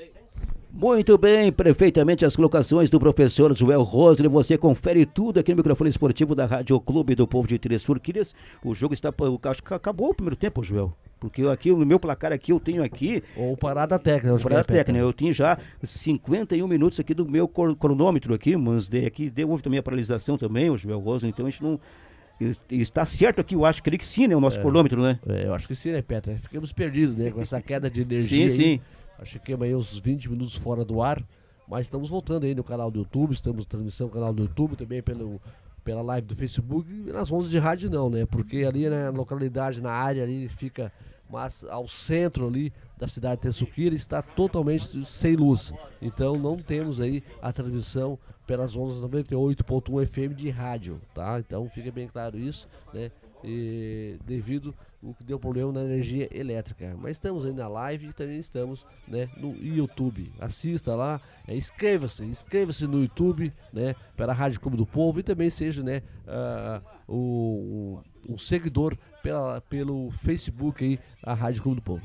Muito bem, perfeitamente as colocações do professor Joel Rosler, você confere tudo aqui no microfone esportivo da Rádio Clube do Povo de Três Forquilhas. O jogo está, acho que acabou o primeiro tempo, Joel, porque aqui no meu placar aqui eu tenho aqui... Ou parada técnica. Parada técnica, eu tenho já cinquenta e um minutos aqui do meu cronômetro aqui, mas de, aqui deu, houve também a paralisação também, o Joel Rosler, então a gente não... Está certo aqui, eu acho, creio que sim, né, o nosso é, cronômetro, né? É, eu acho que sim, né, Petra? Ficamos perdidos, né, com essa queda de energia. Sim, aí. sim. Acho que ficamos aí uns vinte minutos fora do ar, mas estamos voltando aí no canal do YouTube, estamos transmissão no canal do YouTube, também pelo, pela live do Facebook, e nas ondas de rádio não, né? Porque ali na localidade, na área ali, fica mas ao centro ali da cidade de Terçuquira está totalmente sem luz. Então não temos aí a transmissão pelas ondas noventa e oito ponto um F M de rádio, tá? Então fica bem claro isso, né? E devido o que deu problema na energia elétrica, mas estamos aí na live e também estamos, né, no YouTube. Assista lá, é, inscreva-se, inscreva-se no YouTube, né, para a Rádio Clube do Povo e também seja, né, uh, o, um seguidor pela, pelo Facebook aí, a Rádio Clube do Povo.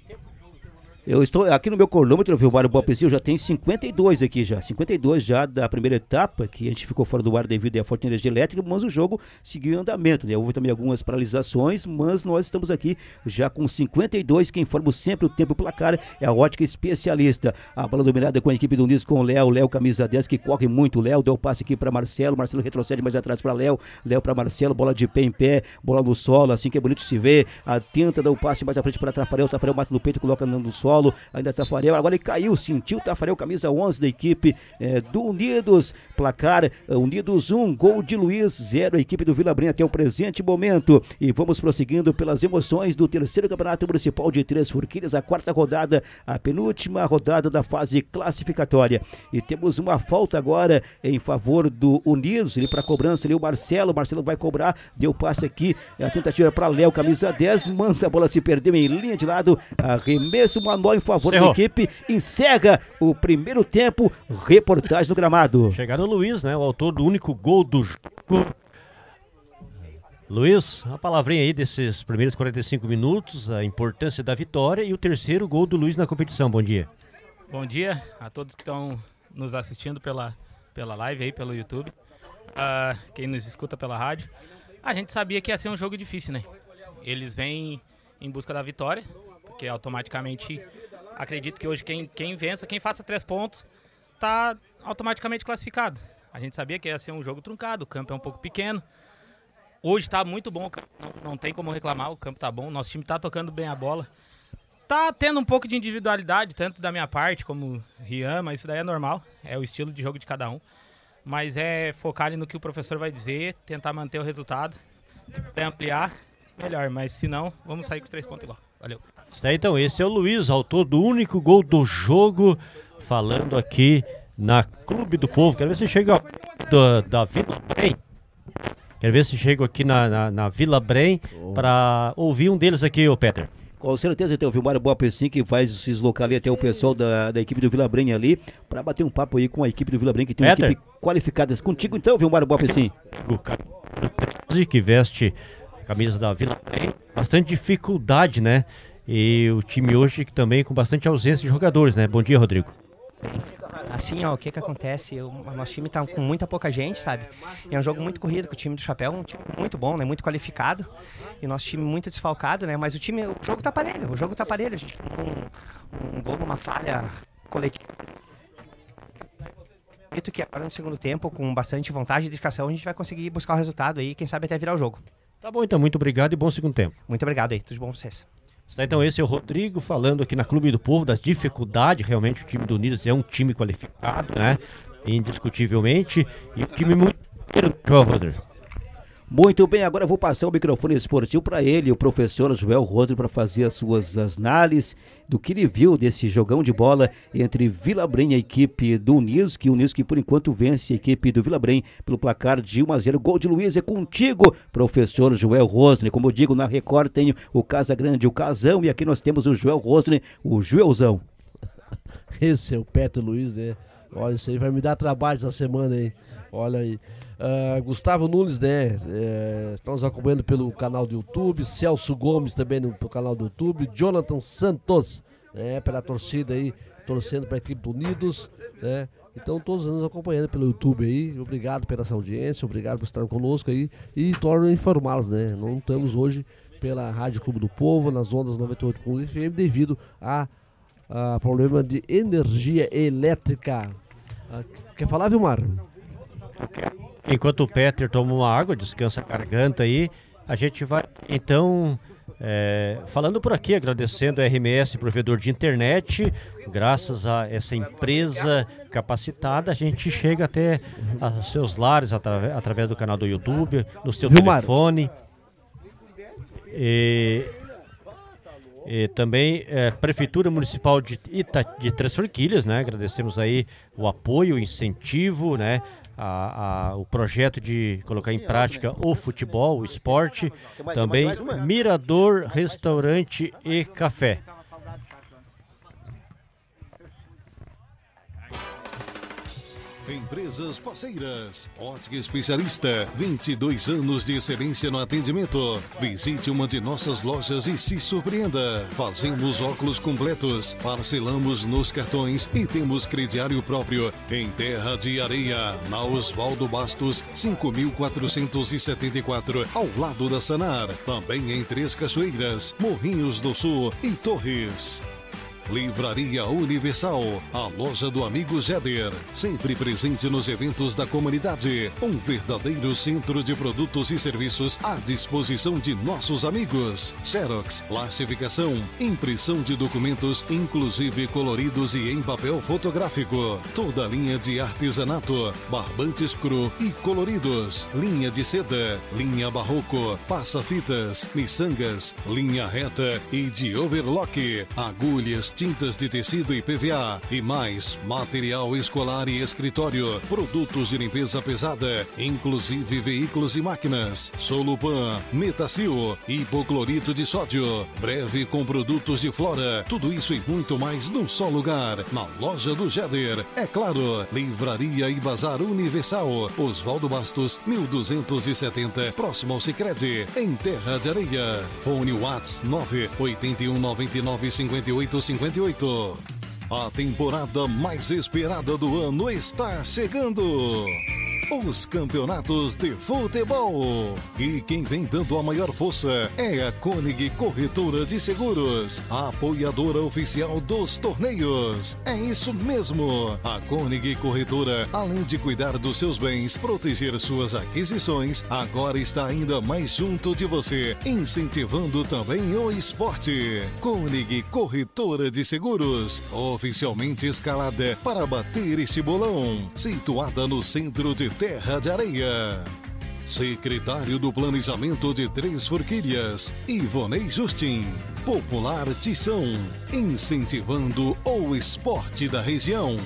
Eu estou aqui no meu cronômetro, viu, Mário Bopesi, eu já tenho cinquenta e dois aqui já, cinquenta e dois já da primeira etapa, que a gente ficou fora do ar devido à forte energia elétrica, mas o jogo seguiu em andamento, né? Houve também algumas paralisações, mas nós estamos aqui já com cinquenta e dois, quem informa sempre o tempo e placar é a Ótica Especialista. A bola dominada com a equipe do Unidos com o Léo, Léo camisa dez, que corre muito, Léo deu passe aqui para Marcelo, Marcelo retrocede mais atrás para Léo, Léo para Marcelo, bola de pé em pé, bola no solo, assim que é bonito se ver, a tenta dar o passe mais à frente para Tafarel, Tafarel mata no peito, coloca no solo, ainda Tafarel, agora ele caiu, sentiu Tafarel, camisa onze da equipe é, do Unidos, placar Unidos um, gol de Luiz, zero, a equipe do Vila Brem até o presente momento, e vamos prosseguindo pelas emoções do terceiro campeonato municipal de Três Forquilhas, a quarta rodada, a penúltima rodada da fase classificatória, e temos uma falta agora em favor do Unidos, ele para cobrança, ali o Marcelo, Marcelo vai cobrar, deu passe aqui, a tentativa para Léo, camisa dez, mansa, a bola se perdeu em linha de lado, arremesso manual em favor da equipe, encerra o primeiro tempo, reportagem no gramado. Chegaram o Luiz, né, o autor do único gol do jogo. Luiz, a palavrinha aí desses primeiros quarenta e cinco minutos, a importância da vitória e o terceiro gol do Luiz na competição. Bom dia. Bom dia a todos que estão nos assistindo pela, pela live aí, pelo YouTube, uh, quem nos escuta pela rádio. A gente sabia que ia ser um jogo difícil, né? Eles vêm em busca da vitória, porque automaticamente... Acredito que hoje quem, quem vença, quem faça três pontos, tá automaticamente classificado. A gente sabia que ia ser um jogo truncado, o campo é um pouco pequeno. Hoje tá muito bom, não, não tem como reclamar, o campo tá bom, nosso time tá tocando bem a bola. Tá tendo um pouco de individualidade, tanto da minha parte como Rian, mas isso daí é normal, é o estilo de jogo de cada um. Mas é focar ali no que o professor vai dizer, tentar manter o resultado, tentar ampliar, melhor, mas se não, vamos sair com os três pontos igual. Valeu. Está aí, então, esse é o Luiz, autor do único gol do jogo, falando aqui na Clube do Povo. Quero ver se chega da, da Vila Brem. Quero ver se chego aqui na, na, na Vila Brem oh. para ouvir um deles aqui, ô Peter. Com certeza tem o Vilmar Boapessim que vai se deslocar ali até o pessoal da, da equipe do Vila Brenha ali, para bater um papo aí com a equipe do Vila Brenha, que tem uma Peter. equipe qualificada. Contigo então, Vilmar Boapessim. O cara que veste a camisa da Vila Brenha, bastante dificuldade, né? E o time hoje também com bastante ausência de jogadores, né? Bom dia, Rodrigo. Assim, ó, o que que acontece? O nosso time tá com muita pouca gente, sabe? E é um jogo muito corrido, que o time do Chapéu é um time muito bom, né? Muito qualificado. E o nosso time muito desfalcado, né? Mas o time, o jogo tá parelho, o jogo tá parelho. A gente tem um, um gol numa falha coletiva. Acredito que agora no segundo tempo, com bastante vontade e dedicação, a gente vai conseguir buscar o resultado aí, quem sabe até virar o jogo. Tá bom, então, muito obrigado e bom segundo tempo. Muito obrigado aí, tudo bom pra vocês. Então esse é o Rodrigo falando aqui na Clube do Povo das dificuldades. Realmente o time do Unidos é um time qualificado, né? Indiscutivelmente. E um time muito... Rodrigo. Muito bem, agora eu vou passar o microfone esportivo para ele, o professor Joel Rodrigo, para fazer as suas análises do que ele viu desse jogão de bola entre Vila Brenha e a equipe do Unidos, que o Unidos que por enquanto vence a equipe do Vila Brenha pelo placar de um a zero. Gol de Luiz é contigo, professor Joel Rodrigo. Como eu digo, na Record tem o Casa Grande, o Casão, e aqui nós temos o Joel Rodrigo, o Joelzão. Esse é o Peto Luiz, né? Olha, isso aí vai me dar trabalho essa semana aí. Olha aí. Uh, Gustavo Nunes, né? É, estamos acompanhando pelo canal do YouTube. Celso Gomes também no canal do YouTube. Jonathan Santos, né? Pela torcida aí, torcendo para a equipe do Unidos, né? Então todos nos acompanhando pelo YouTube aí. Obrigado pela essa audiência, obrigado por estar conosco aí. E torno a informá-los, né? Não estamos hoje pela Rádio Clube do Povo, nas ondas noventa e oito ponto um F M, devido a, a problema de energia elétrica. Ah, quer falar, Vilmar? Enquanto o Peter toma uma água, descansa a garganta aí, a gente vai então é, falando por aqui, agradecendo a R M S, provedor de internet. Graças a essa empresa capacitada, a gente chega até aos seus lares atra- através do canal do YouTube, no seu Vilmar. telefone. E, e também é, Prefeitura Municipal de, Ita, de Três Forquilhas, né? Agradecemos aí o apoio, o incentivo, né? A, a, o projeto de colocar em prática o futebol, o esporte. Também Mirador Restaurante e Café. Empresas parceiras, Ótica Especialista, vinte e dois anos de excelência no atendimento. Visite uma de nossas lojas e se surpreenda. Fazemos óculos completos, parcelamos nos cartões e temos crediário próprio em Terra de Areia, na Oswaldo Bastos, cinco mil quatrocentos e setenta e quatro, ao lado da Sanar. Também em Três Cachoeiras, Morrinhos do Sul e Torres. Livraria Universal, a loja do amigo Jeder, sempre presente nos eventos da comunidade, um verdadeiro centro de produtos e serviços à disposição de nossos amigos. Xerox, plastificação, impressão de documentos, inclusive coloridos e em papel fotográfico, toda a linha de artesanato, barbantes cru e coloridos, linha de seda, linha barroco, passa-fitas, miçangas, linha reta e de overlock, agulhas, tintas de tecido e P V A e mais material escolar e escritório, produtos de limpeza pesada, inclusive veículos e máquinas, Solupan, Metacil, hipoclorito de sódio, breve com produtos de Flora, tudo isso e muito mais num só lugar, na loja do Jeder. É claro, Livraria e Bazar Universal, Oswaldo Bastos, mil duzentos e setenta, próximo ao Sicredi, em Terra de Areia. Fone WhatsApp nove oito um nove nove cinco oito cinco oito. A temporada mais esperada do ano está chegando. Os campeonatos de futebol. E quem vem dando a maior força é a Koenig Corretora de Seguros, a apoiadora oficial dos torneios. É isso mesmo. A Koenig Corretora, além de cuidar dos seus bens, proteger suas aquisições, agora está ainda mais junto de você, incentivando também o esporte. Koenig Corretora de Seguros, oficialmente escalada para bater este bolão, situada no centro de Terra de Areia. Secretário do Planejamento de Três Forquilhas, Ivonei Justin. Popular Tição, incentivando o esporte da região.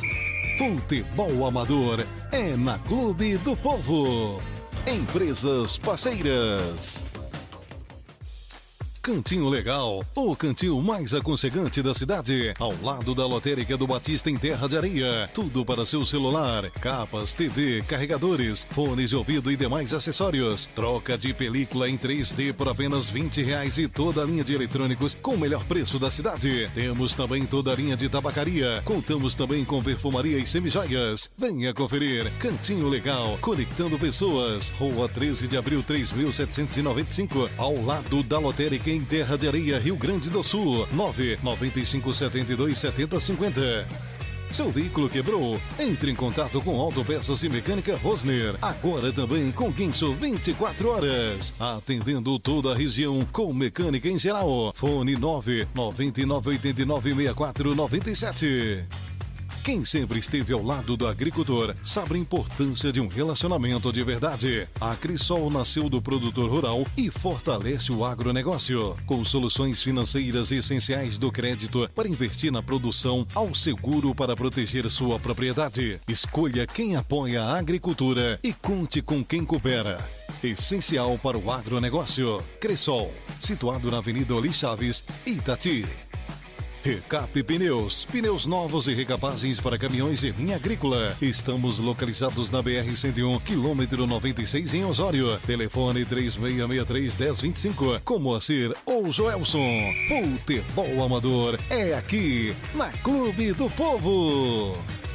Futebol amador é na Clube do Povo. Empresas parceiras. Cantinho Legal, o cantinho mais aconchegante da cidade, ao lado da lotérica do Batista em Terra de Areia. Tudo para seu celular, capas, T V, carregadores, fones de ouvido e demais acessórios. Troca de película em três D por apenas vinte reais e toda a linha de eletrônicos com o melhor preço da cidade. Temos também toda a linha de tabacaria. Contamos também com perfumaria e semijoias. Venha conferir. Cantinho Legal, conectando pessoas. Rua treze de abril, três mil setecentos e noventa e cinco, ao lado da lotérica em Terra de Areia, Rio Grande do Sul. nove nove cinco sete dois sete zero cinco zero. Seu veículo quebrou? Entre em contato com Autopeças e Mecânica Rosner. Agora também com Guinso vinte e quatro horas. Atendendo toda a região com mecânica em geral. Fone nove nove nove oito nove seis quatro nove sete. Quem sempre esteve ao lado do agricultor sabe a importância de um relacionamento de verdade. A Crisol nasceu do produtor rural e fortalece o agronegócio, com soluções financeiras essenciais do crédito para investir na produção ao seguro para proteger sua propriedade. Escolha quem apoia a agricultura e conte com quem coopera. Essencial para o agronegócio. Crisol, situado na Avenida Oli Chaves, Itati. Recap Pneus, pneus novos e recapagens para caminhões e linha agrícola. Estamos localizados na B R cento e um, quilômetro noventa e seis em Osório. Telefone três seis seis três, um zero dois cinco. Com Moacir ou Joelson. Futebol amador é aqui, na Clube do Povo.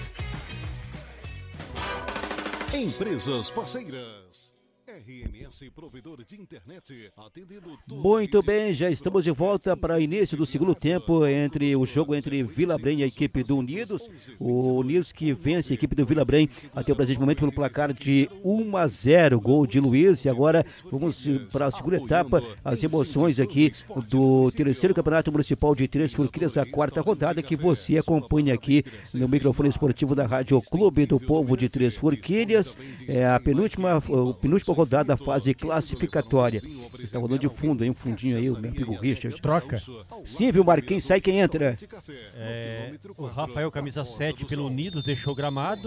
Empresas parceiras. R M S provedor de internet, atendendo Muito bem, já estamos de volta para o início do segundo tempo entre o jogo entre Vila Brém e a equipe do Unidos. O Unidos que vence a equipe do Vila Brém até o presente momento pelo placar de um a zero, gol de Luiz. E agora vamos para a segunda etapa, as emoções aqui do terceiro campeonato municipal de Três Forquilhas, a quarta rodada que você acompanha aqui no microfone esportivo da Rádio Clube do Povo de Três Forquilhas. É a penúltima, a penúltima rodada da fase classificatória. Está rolando de fundo aí, um fundinho aí, o meu amigo Richard. Troca. Sim, viu, Marquinhos? Quem sai, quem entra? É, o Rafael, camisa sete, pelo Unidos, deixou o gramado.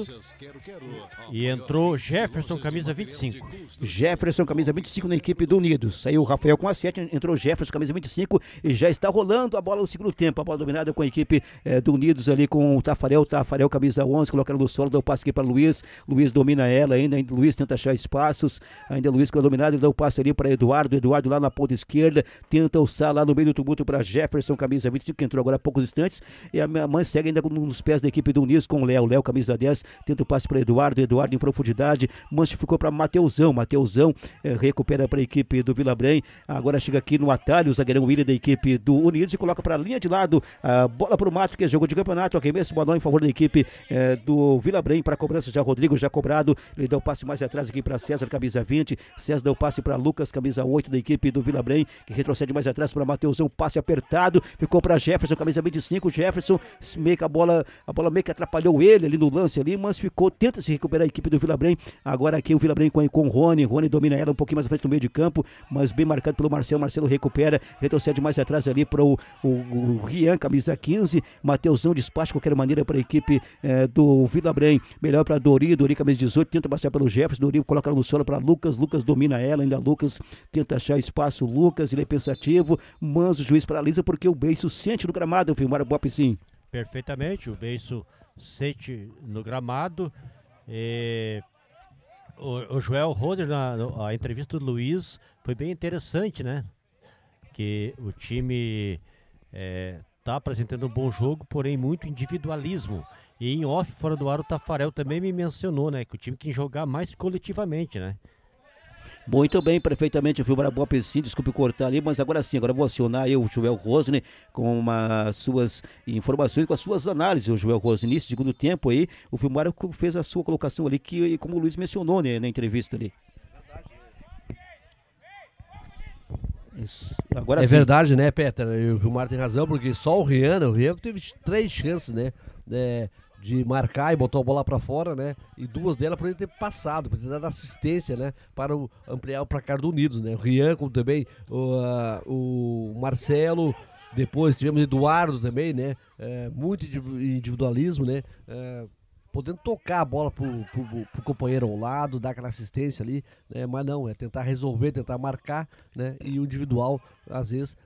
E entrou Jefferson, camisa vinte e cinco. Jefferson, camisa vinte e cinco na equipe do Unidos. Saiu o Rafael com a sete, entrou Jefferson, camisa vinte e cinco. E já está rolando a bola no segundo tempo. A bola dominada com a equipe é, do Unidos ali com o Tafarel. Tafarel, camisa onze, colocando no solo, deu o passe aqui para Luiz. Luiz domina ela ainda. ainda Luiz tenta achar espaços. Ainda Luiz com a dominada, ele dá o passe ali para Eduardo. Eduardo lá na ponta esquerda. Tenta alçar lá no meio do tumulto para Jefferson, camisa vinte e cinco, que entrou agora há poucos instantes. E a minha mãe segue ainda nos pés da equipe do Unidos com o Léo. Léo, camisa dez, tenta o passe para Eduardo. Eduardo em profundidade. Manche ficou para Mateusão. Mateusão eh, recupera para a equipe do Vila Brém. Agora chega aqui no atalho o zagueirão William da equipe do Unidos e coloca para a linha de lado. A bola para o Mato, que é jogo de campeonato. Arremesso balão em favor da equipe eh, do Vila Brém para a cobrança já. Rodrigo já cobrado. Ele dá o passe mais atrás aqui para César, camisa vinte. César dá o passe para Lucas, camisa oito da equipe do Vila Brém, que retrocede mais atrás para Mateusão. Passe apertado. Ficou para Jefferson, camisa vinte e cinco. Jefferson meio que a bola, a bola meio que atrapalhou ele ali no lance ali, mas ficou, tenta se recuperar a equipe do Vila Brém. Agora aqui o Vila Brém com, com o Rony. Rony domina ela um pouquinho mais à frente no meio de campo, mas bem marcado pelo Marcelo. Marcelo recupera, retrocede mais atrás ali para o, o, o Rian, camisa quinze. Mateusão despacha de qualquer maneira para a equipe eh, do Vila Brém. Melhor para Dori, Dori camisa dezoito, tenta passar pelo Jefferson. Dori coloca ela no solo para Lucas. Lucas domina ela, ainda Lucas tenta achar espaço. Lucas, ele é pensativo, mas o juiz paralisa porque o Beiço sente no gramado, filmar o Bop sim. Perfeitamente, o Beiço sente no gramado. E o, o Joel Roder, na a entrevista do Luiz foi bem interessante, né? Que o time está é, apresentando um bom jogo, porém muito individualismo. E em off, fora do ar, o Tafarel também me mencionou, né? Que o time tem que jogar mais coletivamente, né? Muito bem, perfeitamente, Filmar Bop sim, desculpe cortar ali, mas agora sim, agora vou acionar eu, o Joel Rosne, com uma, suas informações, com as suas análises, o Joel Rosne, nesse segundo tempo aí, o Filmar fez a sua colocação ali, que como o Luiz mencionou, né, na entrevista ali. Isso. Agora é sim. Verdade, né, Peter? O Vilmar tem razão, porque só o Rian, o Rian teve três chances, né, é, de marcar e botou a bola para fora, né, e duas delas poderia ter passado, poderia dar assistência, né, para o, ampliar o placar do Unidos, né, o Rian, como também o, uh, o Marcelo, depois tivemos Eduardo também, né, é, muito individualismo, né, é, podendo tocar a bola pro, pro, pro companheiro ao lado, dar aquela assistência ali, né? Mas não, é tentar resolver, tentar marcar, né? E o individual, às vezes,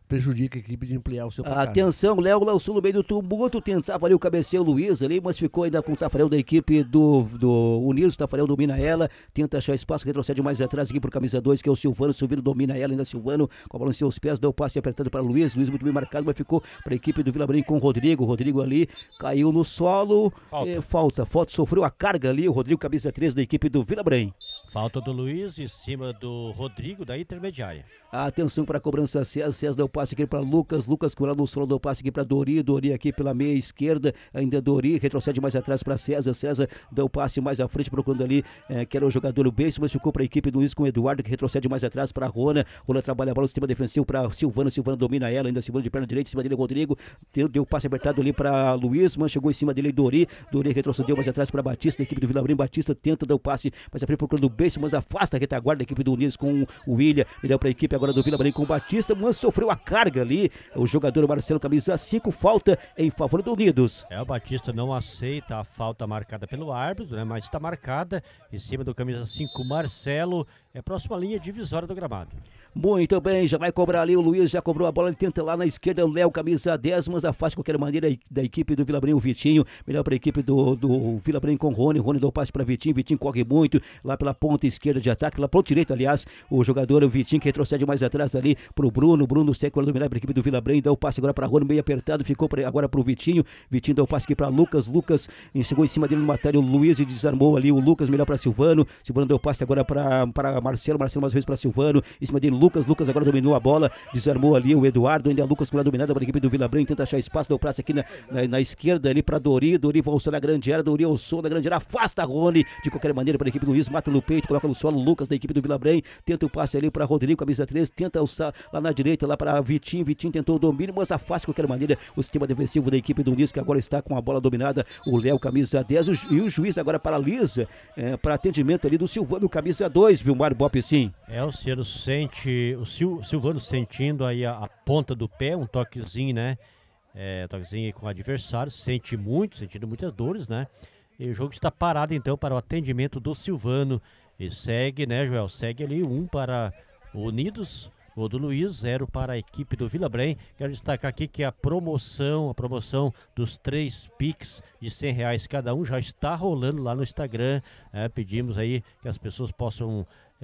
prejudica a equipe de ampliar o seu placar. Atenção, Léo lançou no meio do tumulto, tentava ali o cabeceio Luiz ali, mas ficou ainda com o Tafarel da equipe do, do Unidos. Tafarel domina ela, tenta achar espaço, retrocede mais atrás aqui pro camisa dois, que é o Silvano. Silvino domina ela, ainda Silvano, com a bola em seus pés, deu o passe apertado para Luiz. Luiz muito bem marcado, mas ficou para a equipe do Vila Brem com o Rodrigo. Rodrigo ali caiu no solo. Falta. É, falta, falta, sofreu a carga ali. O Rodrigo, camisa três da equipe do Vila Brem. Falta do Luiz em cima do Rodrigo da intermediária. Atenção para a cobrança César. César deu passe aqui para Lucas. Lucas com ela no solo, deu passe aqui para Dori. Dori aqui pela meia esquerda. Ainda Dori retrocede mais atrás para César. César deu passe mais à frente, procurando ali, é, que era o jogador o Beijo, mas ficou para a equipe do Luiz com o Eduardo, que retrocede mais atrás para Rona. Rona trabalha a bola no sistema defensivo para Silvano. Silvano domina ela. Ainda Silvano de perna direita. Em cima dele, Rodrigo. Deu, deu passe apertado ali para Luiz, mas chegou em cima dele Dori. Dori retrocedeu mais atrás para Batista, da equipe do Vila Brem. Batista tenta dar o passe mais à frente, procurando o Beijo, mas afasta a retaguarda da equipe do Unidos com o William. Melhor para a equipe agora do Vila Brem com o Batista, mas sofreu a carga ali. O jogador Marcelo, camisa cinco, falta em favor do Unidos. É, o Batista não aceita a falta marcada pelo árbitro, né? Mas está marcada em cima do camisa cinco, Marcelo. É próxima linha divisória do gramado. Muito bem, já vai cobrar ali o Luiz, já cobrou a bola, ele tenta lá na esquerda, o Léo, camisa dez, mas afasta de qualquer maneira da equipe do Vila Brem, o Vitinho, melhor para a equipe do, do Vila Brem com o Rony. Rony deu o passe para Vitinho, Vitinho corre muito, lá pela ponta esquerda de ataque, lá ponta direita, aliás, o jogador, o Vitinho, que retrocede mais atrás ali pro Bruno, Bruno seco, dominar para a equipe do Vila Brem, dá o passe agora para Rony, meio apertado, ficou pra, agora pro Vitinho, Vitinho deu o passe aqui para Lucas, Lucas chegou em cima dele no matéria, o Luiz e desarmou ali o Lucas, melhor para Silvano, Silvano deu o passe agora para Marcelo, Marcelo mais vezes para Silvano, em cima dele Lucas, Lucas agora dominou a bola, desarmou ali o Eduardo, ainda Lucas com a dominada para a equipe do Vila Brem, tenta achar espaço, deu o passe aqui na, na, na esquerda ali para Dori, Dori voltou na grande área, Dori ao som da grande área, afasta Rony de qualquer maneira para a equipe do Luiz, mata no peito, coloca no solo, Lucas da equipe do Vila Brem, tenta o passe ali para Rodrigo, camisa três, tenta alçar lá na direita, lá para Vitinho, Vitinho tentou o domínio, mas afasta de qualquer maneira o sistema defensivo da equipe do Luiz, que agora está com a bola dominada, o Léo, camisa dez, e o juiz agora paralisa é, para atendimento ali do Silvano, camisa dois, Vilmar Bop, sim. É, o Ciano sente, o Sil, Silvano sentindo aí a, a ponta do pé, um toquezinho, né? É, toquezinho aí com o adversário, sente muito, sentindo muitas dores, né? E o jogo está parado então para o atendimento do Silvano. E segue, né, Joel? Segue ali um para o Unidos, o do Luiz, zero para a equipe do Vila Brem. Quero destacar aqui que a promoção, a promoção dos três Pix de cem reais cada um já está rolando lá no Instagram. É, pedimos aí que as pessoas possam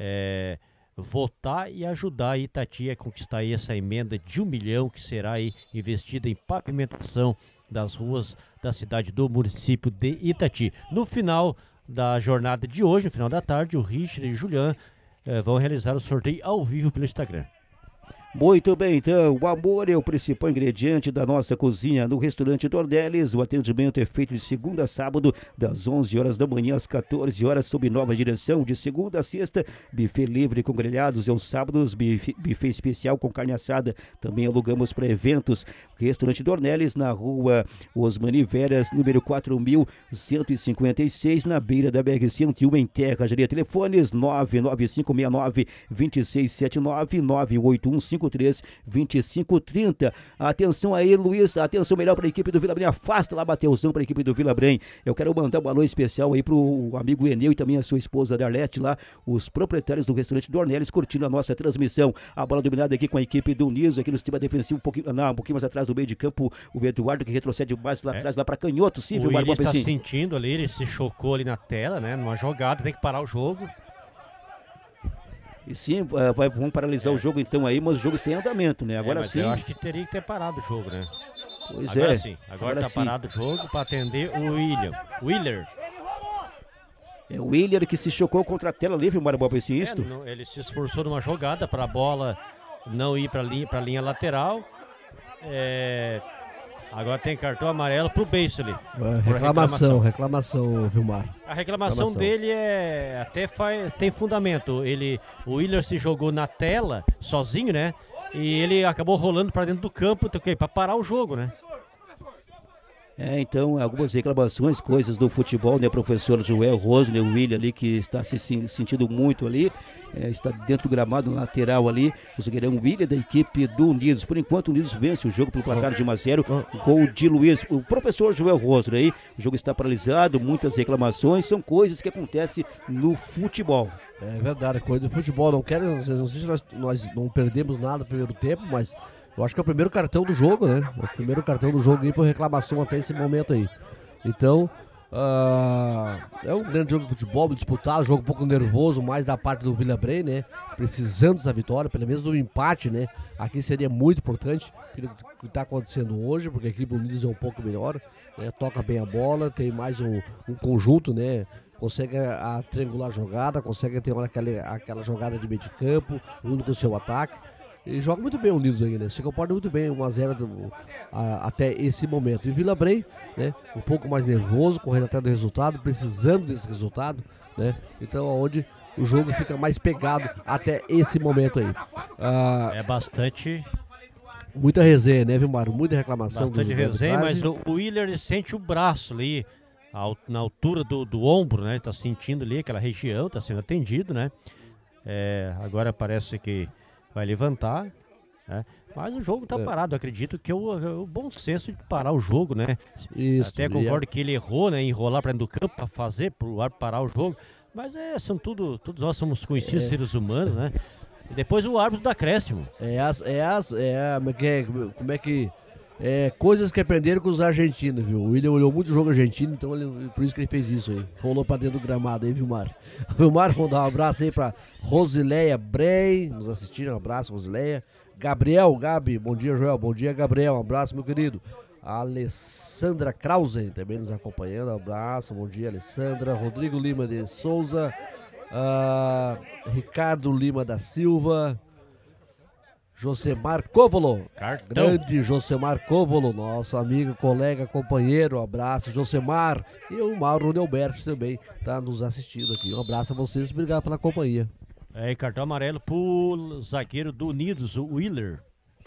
é, votar e ajudar a Itati a conquistar aí essa emenda de um milhão que será aí investida em pavimentação das ruas da cidade do município de Itati. No final da jornada de hoje, no final da tarde, o Richard e o Julian eh, vão realizar o sorteio ao vivo pelo Instagram. Muito bem, então, o amor é o principal ingrediente da nossa cozinha no restaurante Dornelles. O atendimento é feito de segunda a sábado, das onze horas da manhã às quatorze horas, sob nova direção. De segunda a sexta, buffet livre com grelhados. E aos sábados, buffet, buffet especial com carne assada. Também alugamos para eventos. Restaurante Dornelles, na rua Osmani Veras, número quatro mil cento e cinquenta e seis, na beira da B R cento e um, em Terra. Jaria, telefones nove nove cinco seis nove, dois seis sete nove, nove oito um cinco três, vinte e cinco trinta. Atenção aí, Luiz, atenção melhor para a equipe do Vila Brem, afasta lá, Mateusão para a equipe do Vila Brem. Eu quero mandar um alô especial aí pro amigo Eneu e também a sua esposa Darlete lá, os proprietários do restaurante Dornelles, curtindo a nossa transmissão. A bola dominada aqui com a equipe do Niso, aqui no sistema defensivo, um pouquinho, não, um pouquinho mais atrás do meio de campo, o Eduardo que retrocede mais lá é. atrás, lá para canhoto, sim, viu, Mário? O Willian está sentindo ali, ele se chocou ali na tela, né, numa jogada, tem que parar o jogo. E sim, uh, vai, vamos paralisar é. o jogo então aí, mas o jogo está em andamento, né? Agora é, sim. Eu acho que teria que ter parado o jogo, né? Pois agora é. Sim, agora está parado o jogo para atender o William. Willer. É o Willer que se chocou contra a tela livre, Mário Bob, assim, isso? É, ele se esforçou numa jogada para a bola não ir para linha, para linha lateral. É... Agora tem cartão amarelo pro Beijo ali. É, reclamação, reclamação, Vilmar. A reclamação, reclamação dele é até faz, tem fundamento. Ele, o Willer se jogou na tela sozinho, né? E ele acabou rolando para dentro do campo, para parar o jogo, né? É, então, algumas reclamações, coisas do futebol, né, professor Joel Rosner, o William ali, que está se sentindo muito ali, é, está dentro do gramado lateral ali, o zagueirão William da equipe do Unidos. Por enquanto, o Unidos vence o jogo pelo placar de um a zero, gol de Luiz. O professor Joel Rosner aí, o jogo está paralisado, muitas reclamações, são coisas que acontecem no futebol. É verdade, coisa do futebol, não quero, não sei se nós, nós não perdemos nada no primeiro tempo, mas Eu acho que é o primeiro cartão do jogo, né? O primeiro cartão do jogo aí por reclamação até esse momento aí. Então, uh, é um grande jogo de futebol, disputado, jogo um pouco nervoso, mais da parte do Villabren, né? Precisando dessa vitória, pelo menos do empate, né? Aqui seria muito importante pelo que está acontecendo hoje, porque a equipe do Unidos é um pouco melhor, né? Toca bem a bola, tem mais um, um conjunto, né? Consegue a, a triangular jogada, consegue ter uma, aquela, aquela jogada de meio de campo, junto com o seu ataque. E joga muito bem o Unidos ainda, né? Se comporta muito bem, um a zero do, a, até esse momento. E Villabren, né? Um pouco mais nervoso, correndo atrás do resultado, precisando desse resultado, né? Então, onde o jogo fica mais pegado até esse momento aí. Ah, é bastante... Muita resenha, né, Vilmar? Muita reclamação. Bastante resenha, mas o, o Willer sente o braço ali, na altura do, do ombro, né? Tá sentindo ali aquela região, tá sendo atendido, né? É, agora parece que vai levantar, né? Mas o jogo tá é. parado. Eu acredito que é o, o bom senso de parar o jogo, né? Isso, Até concordo é. que ele errou, né? Enrolar para dentro do campo para fazer, pro ar parar o jogo. Mas é, são tudo, todos nós somos conhecidos é. seres humanos, né? E depois o árbitro do acréscimo. É as, é as, é, como é que é, coisas que aprenderam com os argentinos, viu? O William olhou muito o jogo argentino, então ele, por isso que ele fez isso aí. Rolou pra dentro do gramado aí, Vilmar. Vilmar, vamos dar um abraço aí pra Rosileia Brey, nos assistindo, um abraço, Rosileia. Gabriel, Gabi, bom dia, Joel, bom dia, Gabriel, um abraço, meu querido. A Alessandra Krausen também nos acompanhando, um abraço, bom dia, Alessandra. Rodrigo Lima de Souza, uh, Ricardo Lima da Silva. Josemar Covolo, Cartão. Grande Josemar Covolo, nosso amigo, colega, companheiro, um abraço, Josemar. E o Mauro Neuberto também está nos assistindo aqui. Um abraço a vocês, obrigado pela companhia. É, e cartão amarelo pro zagueiro do Unidos, o Willer.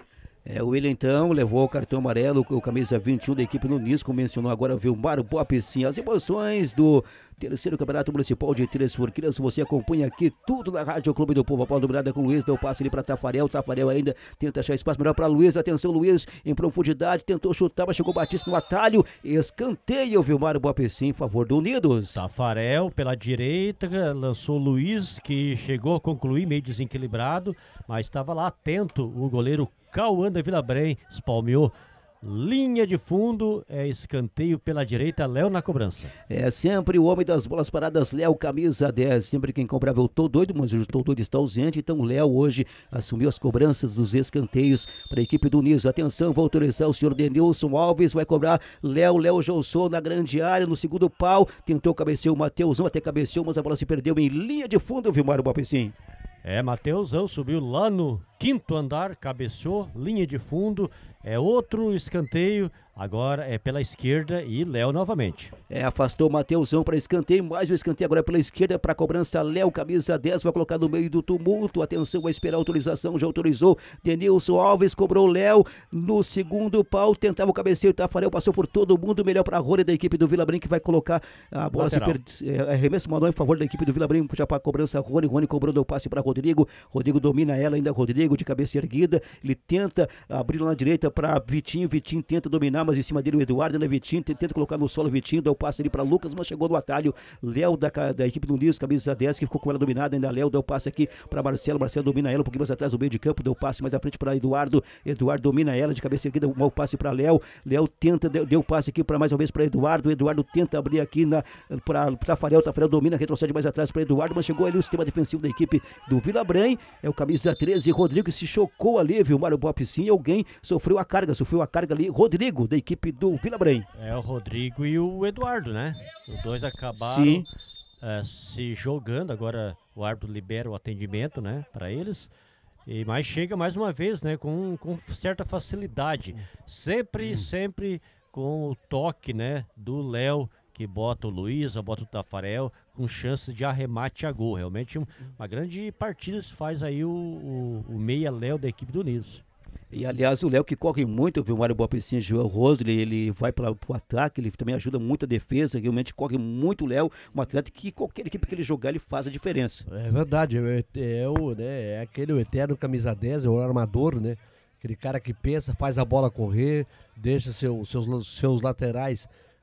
É, o William então levou o cartão amarelo, o camisa vinte e um da equipe do Unidos, como mencionou agora o Vilmar Bop, sim, as emoções do terceiro Campeonato Municipal de Três Forquilhas, você acompanha aqui tudo na Rádio Clube do Povo. A bola dominada com o Luiz, deu passe ali para Tafarel, Tafarel ainda tenta achar espaço melhor para Luiz, atenção Luiz, em profundidade, tentou chutar, mas chegou Batista no atalho, escanteio, Vilmar Bop, sim, em favor do Unidos. Tafarel pela direita, lançou o Luiz, que chegou a concluir meio desequilibrado, mas estava lá atento o goleiro Cauã da Villabren, espalmeou linha de fundo, é escanteio pela direita, Léo na cobrança. É sempre o homem das bolas paradas, Léo, camisa dez, sempre quem cobrava eu tô doido, mas o tô doido está ausente, então o Léo hoje assumiu as cobranças dos escanteios para a equipe do Unidos. Atenção, vou autorizar o senhor Denilson Alves, vai cobrar Léo, Léo Jousson na grande área, no segundo pau, tentou cabecear o Mateusão, até cabeceou, mas a bola se perdeu em linha de fundo, Vilmar Bopecim. É, Mateusão subiu lá no quinto andar, cabeceou, linha de fundo, é outro escanteio, agora é pela esquerda e Léo novamente. É, afastou o Mateusão para escanteio, mais um escanteio agora pela esquerda para cobrança, Léo, camisa dez, vai colocar no meio do tumulto, atenção, vai esperar a autorização, já autorizou, Denilson Alves, cobrou Léo, no segundo pau, tentava o cabeceio, Tafarel passou por todo mundo, melhor para a Rony da equipe do Villabren, que vai colocar a bola, lateral. se per... é, arremesso manual em favor da equipe do Villabren, já para a cobrança, Rony, Rony cobrou, deu passe para Rodrigo, Rodrigo domina ela ainda, Rodrigo de cabeça erguida, ele tenta abrir lá na direita para Vitinho, Vitinho tenta dominar, mas em cima dele o Eduardo, né, Vitinho, tenta colocar no solo, Vitinho, deu passe ali para Lucas, mas chegou no atalho, Léo da, da equipe do Unidos, camisa dez, que ficou com ela dominada, ainda Léo, deu passe aqui para Marcelo, Marcelo domina ela, um pouquinho mais atrás do meio de campo, deu passe mais à frente para Eduardo, Eduardo domina ela, de cabeça erguida, um mau passe para Léo, Léo tenta, deu, deu passe aqui para mais uma vez para Eduardo, Eduardo tenta abrir aqui para Tafarel, Tafarel domina, retrocede mais atrás para Eduardo, mas chegou ali o sistema defensivo da equipe do Villabren, é o camisa treze, Rodrigo, se chocou ali, viu, Mário Bop, sim, alguém sofreu a carga, sofreu a carga ali, Rodrigo, da equipe do Villabren. É o Rodrigo e o Eduardo, né? Os dois acabaram é, se jogando, agora o árbitro libera o atendimento, né, para eles. E mas chega mais uma vez, né, com, com certa facilidade, sempre, sempre com o toque, né, do Léo, que bota o Luiz, bota o Tafarel, com chance de arremate a gol. Realmente um, uma grande partida se faz aí o, o, o meia Léo da equipe do Unidos. E aliás, o Léo que corre muito, viu, Mário Bopecinha, Joel Rosler, ele vai para o ataque, ele também ajuda muito a defesa, realmente corre muito o Léo, um atleta que qualquer equipe que ele jogar, ele faz a diferença. É verdade, é, é, o, né, é aquele o eterno camisa dez, é o armador, né? Aquele cara que pensa, faz a bola correr, deixa seu, seus, seus laterais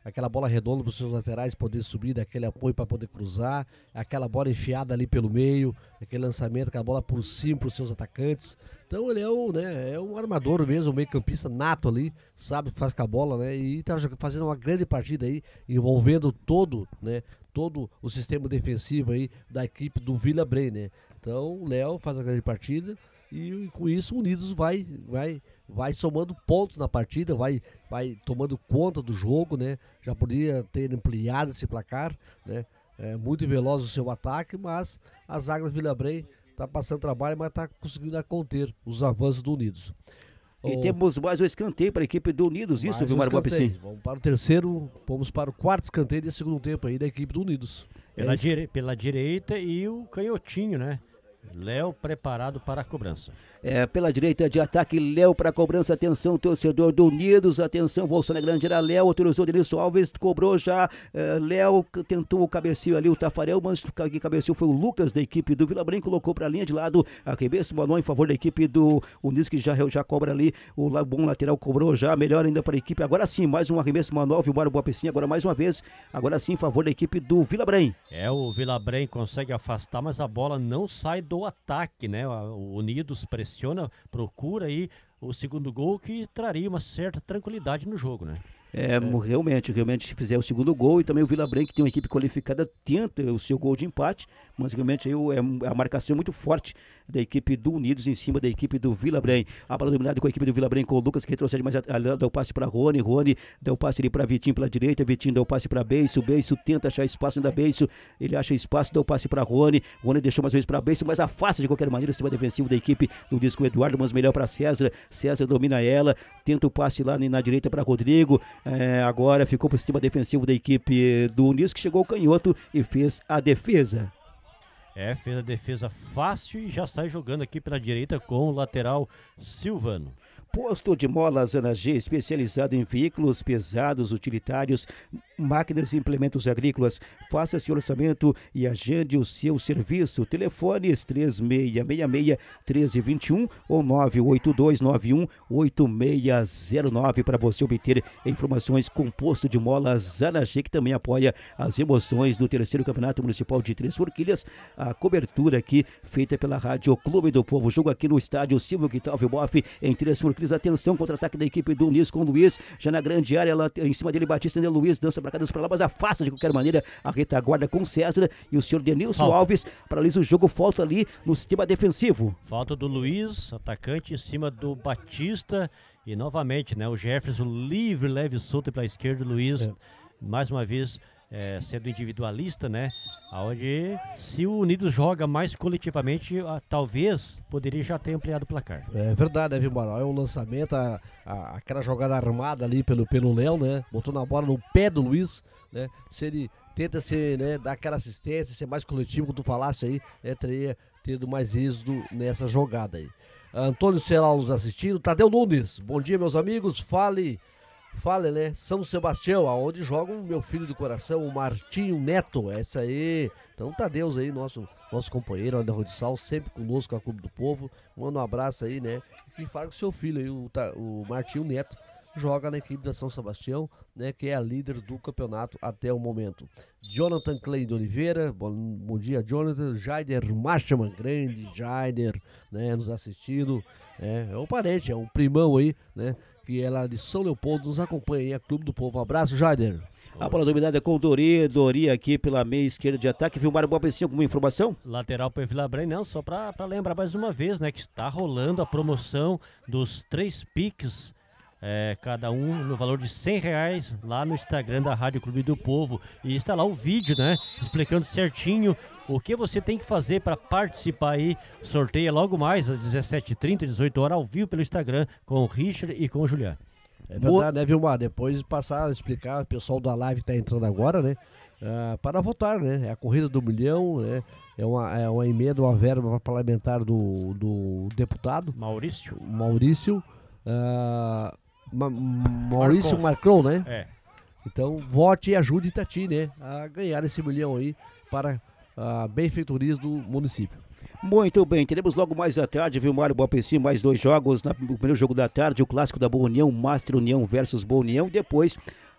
aquela bola redonda para os seus laterais poder subir, daquele apoio para poder cruzar, aquela bola enfiada ali pelo meio, aquele lançamento, aquela bola por cima para os seus atacantes. Então ele é um, né, é um armador mesmo, um meio campista nato ali, sabe o que faz com a bola, né, e tá fazendo uma grande partida aí, envolvendo todo, né, todo o sistema defensivo aí da equipe do Vila Brem, né. Então o Léo faz uma grande partida e, e com isso o Unidos vai, vai, vai somando pontos na partida, vai, vai tomando conta do jogo, né, já poderia ter ampliado esse placar, né, é muito veloz o seu ataque, mas a zaga do Vila Brem tá passando trabalho, mas tá conseguindo conter os avanços do Unidos. E o... temos mais um escanteio para a equipe do Unidos, isso, mais viu, um Mário Bopessim? Vamos para o terceiro, vamos para o quarto escanteio desse segundo tempo aí da equipe do Unidos. Pela, é dire... Pela direita e o canhotinho, né? Léo preparado para a cobrança. É, pela direita de ataque, Léo para a cobrança. Atenção, torcedor do Unidos. Atenção, bolsa na grande era Léo. Autorizou o Denilson Alves, cobrou já. É, Léo tentou o cabeceio ali, o Tafarel, mas quem cabeceou foi o Lucas da equipe do Vila Brem. Colocou para a linha de lado. Arremesso Manon em favor da equipe do Unidos, que já, já cobra ali. O bom lateral cobrou já. Melhor ainda para a equipe. Agora sim, mais um arremesso manual. Viu, Mário Bopessim? Agora mais uma vez. Agora sim, em favor da equipe do Vila Brem. É, o Vila Brem consegue afastar, mas a bola não sai do ataque, né? O Unidos pressiona, procura aí o segundo gol, que traria uma certa tranquilidade no jogo, né? É, é, realmente, realmente, se fizer o segundo gol, e também o Vila Brem, que tem uma equipe qualificada, tenta o seu gol de empate, mas realmente aí é a marcação muito forte da equipe do Unidos em cima da equipe do Vila Brem. A bola dominada com a equipe do Vila Brem, com o Lucas, que retrocede mais, dá o passe para Rony, Rony dá o passe ali para Vitinho pela direita, Vitinho dá o passe para Beiço, Beiço tenta achar espaço ainda Beiço, ele acha espaço, dá o passe para Rony, Rony deixou mais vezes para Beiço, mas afasta de qualquer maneira o sistema defensivo da equipe do Unidos com o Eduardo, mas melhor para César, César domina ela, tenta o passe lá na direita para Rodrigo, é, agora ficou para o sistema defensivo da equipe do Unidos, que chegou o canhoto e fez a defesa. É, fez a defesa fácil e já sai jogando aqui pela direita com o lateral Silvano. Posto de molas Ana G, especializado em veículos pesados, utilitários, máquinas e implementos agrícolas. Faça seu orçamento e agende o seu serviço. Telefones três seis seis seis, três zero dois um ou nove oito dois nove um oito seis zero nove para você obter informações com Posto de molas Ana G, que também apoia as emoções do terceiro Campeonato Municipal de Três Forquilhas. A cobertura aqui feita pela Rádio Clube do Povo. Jogo aqui no estádio Silvio Quitalvio Boff, em Três Forquilhas. Atenção, contra-ataque da equipe do Unidos com o Luiz, já na grande área, lá em cima dele, Batista, ainda Luiz, dança pra cá, dança pra lá, mas afasta de qualquer maneira a retaguarda com o César e o senhor Denilson falta. Alves, paralisa o jogo, falta ali no sistema defensivo. Falta do Luiz, atacante em cima do Batista, e novamente, né, o Jefferson livre, leve, solto para a esquerda, o Luiz, é. mais uma vez, É, sendo individualista, né? Onde, se o Unidos joga mais coletivamente, ah, talvez poderia já ter ampliado o placar. É verdade, né, Vilmar? É um lançamento, a, a, aquela jogada armada ali pelo pelo Léo, né? Botou na bola no pé do Luiz, né? Se ele tenta ser, né, dar aquela assistência, ser mais coletivo, como tu falaste aí, né, teria tido mais êxito nessa jogada aí. Antônio Ceral nos assistindo, Tadeu Nunes, bom dia, meus amigos, fale. Fala, né? São Sebastião, aonde joga o meu filho do coração, o Martinho Neto. Essa aí. Então, Tadeus aí, nosso, nosso companheiro, da Rodissal, sempre conosco, a Clube do Povo. Manda um abraço aí, né? E fala com o seu filho aí, o, o Martinho Neto, joga na equipe da São Sebastião, né? Que é a líder do campeonato até o momento. Jonathan Clay de Oliveira, bom, bom dia, Jonathan. Jaider Machaman, grande Jaider, né? Nos assistindo. É, é um parente, é um primão aí, né? Que é lá de São Leopoldo, nos acompanha aí, a Clube do Povo. Um abraço, Jaider. A bola dominada com o Dori, Dori aqui pela meia esquerda de ataque. Viu, Mário Bopessim, alguma informação? Lateral para o Vila Brem, não, só para lembrar mais uma vez, né, que está rolando a promoção dos três piques, é, cada um no valor de cem reais, lá no Instagram da Rádio Clube do Povo. E está lá o vídeo, né, explicando certinho o que você tem que fazer para participar aí. Sorteia logo mais às dezessete e trinta, dezoito horas, ao vivo pelo Instagram, com o Richard e com o Julián. É verdade, né, Vilmar? Depois de passar a explicar, o pessoal da live está entrando agora, né? Uh, para votar, né? É a corrida do milhão, né? É uma, é uma emenda, uma verba parlamentar do, do deputado Maurício. Maurício. Uh, Ma Maurício Marcon, né? É. Então, vote e ajude Itati, né? A ganhar esse milhão aí para a benfeitorias do município. Muito bem, teremos logo mais à tarde, viu, Mário Bopessim, mais dois jogos. Na, no primeiro jogo da tarde, o clássico da Boa União, Master União versus Boa União. Depois,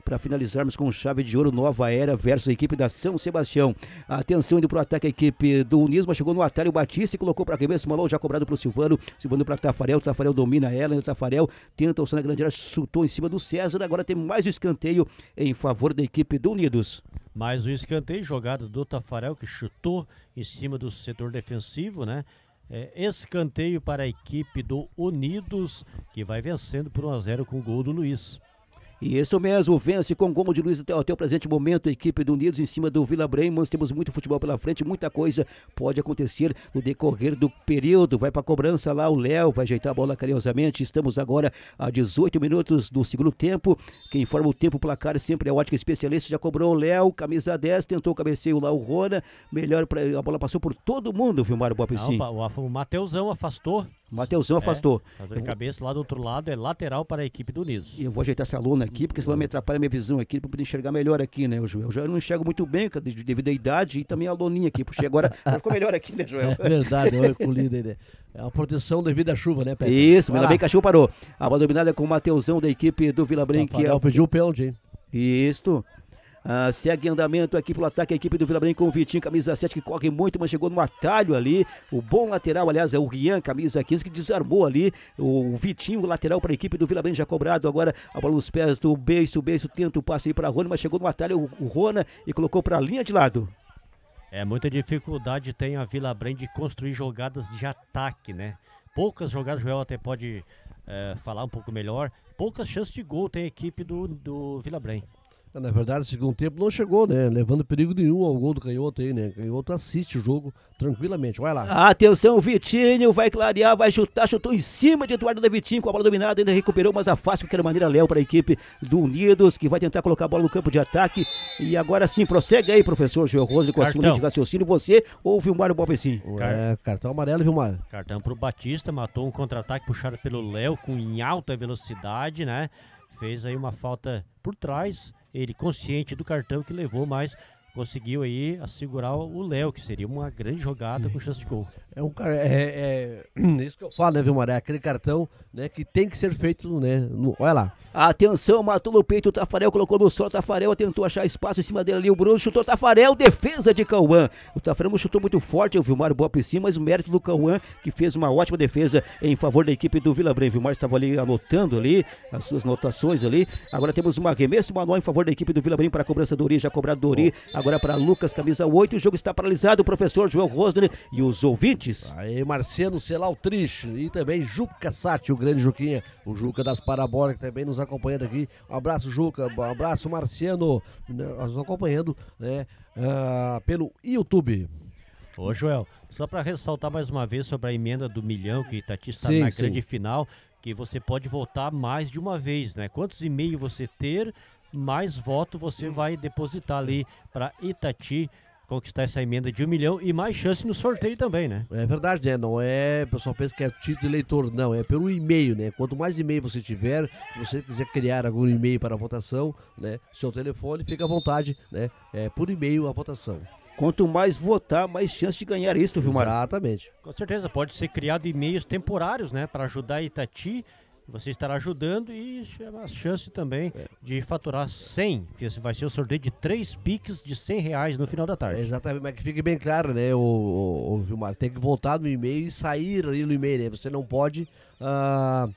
para finalizarmos com chave de ouro Nova Era versus a equipe da São Sebastião. Atenção indo pro ataque a equipe do Unidos, mas chegou no atalho o Batista e colocou para arremesso, malão já cobrado pro Silvano, Silvano para Tafarel, Tafarel domina ela, o Tafarel tenta o na grande área, chutou em cima do César, agora tem mais um escanteio em favor da equipe do Unidos. Mais um escanteio, jogada do Tafarel que chutou em cima do setor defensivo, né? É, escanteio para a equipe do Unidos, que vai vencendo por um a zero com o gol do Luiz. E isso mesmo, vence com gol de Luiz até, até o presente momento, a equipe do Unidos em cima do Vila Brem. Nós temos muito futebol pela frente, muita coisa pode acontecer no decorrer do período. Vai para a cobrança lá, o Léo vai ajeitar a bola carinhosamente. Estamos agora a dezoito minutos do segundo tempo. Quem informa o tempo placar sempre é o Ótica Especialista. Já cobrou o Léo, camisa dez, tentou o cabeceio lá o Rona. Melhor, pra, a bola passou por todo mundo, Vilmar Bopicim. O, o Mateusão afastou. Mateusão afastou. É, de cabeça lá do outro lado é lateral para a equipe do Unidos. E eu vou ajeitar essa lona aqui, porque senão me atrapalha a minha visão aqui, para poder enxergar melhor aqui, né, o Joel? Eu já não enxergo muito bem, devido à idade, e também a loninha aqui. Puxei agora, ficou melhor aqui, né, Joel? É verdade, olha que lindo aí, né? É uma proteção devido à chuva, né, Pedro? Isso, ainda bem que a chuva parou. A bola dominada com o Mateusão da equipe do Vila Brem. Que é... pediu o pênalti, hein? Isso. Ah, segue em andamento aqui pelo ataque a equipe do Vila Brem com o Vitinho, camisa sete, que corre muito, mas chegou no atalho ali. O bom lateral, aliás, é o Rian, camisa quinze, que desarmou ali. O Vitinho, lateral para a equipe do Vila Brem, já cobrado. Agora a bola nos pés do Beiço. O Beiço tenta o passe aí para Rona, mas chegou no atalho o, o Rona e colocou para a linha de lado. É, muita dificuldade tem a Vila Brem de construir jogadas de ataque, né? Poucas jogadas, o Joel até pode é, falar um pouco melhor. Poucas chances de gol tem a equipe do, do Vila Brem. Na verdade, o segundo tempo não chegou, né? Levando perigo nenhum ao gol do Canhoto aí, né? Canhoto assiste o jogo tranquilamente. Vai lá. Atenção, Vitinho vai clarear, vai chutar, chutou em cima de Eduardo da Vitinho com a bola dominada, ainda recuperou, mas afasta de qualquer maneira Léo para a equipe do Unidos, que vai tentar colocar a bola no campo de ataque. E agora sim, prossegue aí, professor Joel Rose, com a sua linha de raciocínio. Você ouve o Mário Bopicim. É, cartão amarelo, viu, Mário? Cartão pro Batista, matou um contra-ataque puxado pelo Léo com em alta velocidade, né? Fez aí uma falta por trás. Ele consciente do cartão que levou, mas conseguiu aí assegurar o Léo, que seria uma grande jogada com chance de gol. É um cara, é, é, é isso que eu falo, né, viu, Maré? Aquele cartão, né, que tem que ser feito, né, no, olha lá. Atenção, matou no peito o Tafarel, colocou no solo, o Tafarel tentou achar espaço em cima dele ali, o Bruno chutou, Tafarel, defesa de Cauã. O Tafarel não chutou muito forte, o Vilmar Bop em cima, mas o mérito do Cauã, que fez uma ótima defesa em favor da equipe do Vila Brem. O Vilmar estava ali anotando ali, as suas anotações ali. Agora temos um arremesso manual em favor da equipe do Vila Brem para a cobrança do Ori, já cobrado do Ori, agora para Lucas, camisa oito, o jogo está paralisado, o professor Joel Rosner e os ouvintes. Aí, Marciano Celal Triste e também Juca Sati, o grande Juquinha, o Juca das Parabólicas também nos acompanhando aqui. Um abraço, Juca, um abraço, Marciano, nos acompanhando, né, uh, pelo YouTube. Ô, Joel, só para ressaltar mais uma vez sobre a emenda do milhão, que Itati está sim, na sim. grande final, que você pode votar mais de uma vez, né? Quantos e-mails você ter, mais voto você vai depositar ali para Itati conquistar essa emenda de um milhão e mais chance no sorteio também, né? É verdade, né? Não é, o pessoal pensa que é título de eleitor, não, é pelo e-mail, né? Quanto mais e-mail você tiver, se você quiser criar algum e-mail para a votação, né? Seu telefone, fica à vontade, né? É por e-mail a votação. Quanto mais votar, mais chance de ganhar isso, viu, Mário? Exatamente. Com certeza, pode ser criado e-mails temporários, né? Para ajudar a Itati. Você estará ajudando e a chance também é. de faturar cem, que vai ser o sorteio de três piques de cem reais no final da tarde. É exatamente, mas que fique bem claro, né, o, o, o Vilmar, tem que voltar no e-mail e sair ali no e-mail, né, você não pode, ah,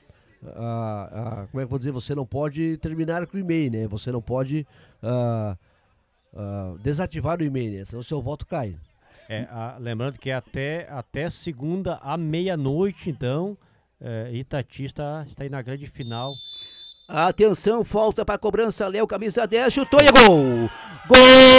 ah, ah, como é que eu vou dizer, você não pode terminar com o e-mail, né, você não pode ah, ah, desativar o e-mail, né, senão o seu voto cai. É, a, lembrando que até, até segunda à meia-noite, então, É, Itati está, está aí na grande final. Atenção, falta para a cobrança, Léo, camisa dez, chutou e é gol! Gol!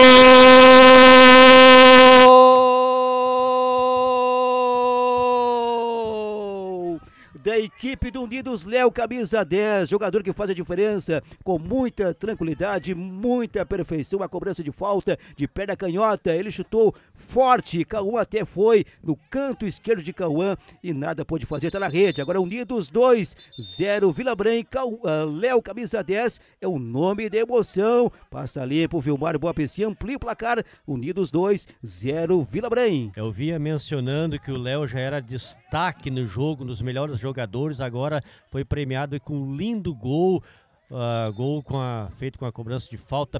Da equipe do Unidos, Léo, camisa dez, jogador que faz a diferença com muita tranquilidade, muita perfeição, a cobrança de falta de perna canhota, ele chutou forte, Cauã até foi no canto esquerdo de Cauã e nada pôde fazer, tá na rede. Agora Unidos dois, zero Vila Brem, uh, Léo, camisa dez, é o nome da emoção, passa limpo, Vilmar Bopicim, amplia o placar, Unidos dois, zero Vila Brem. Eu via mencionando que o Léo já era destaque no jogo, nos melhores jogadores, agora foi premiado com um lindo gol, uh, gol com a, feito com a cobrança de falta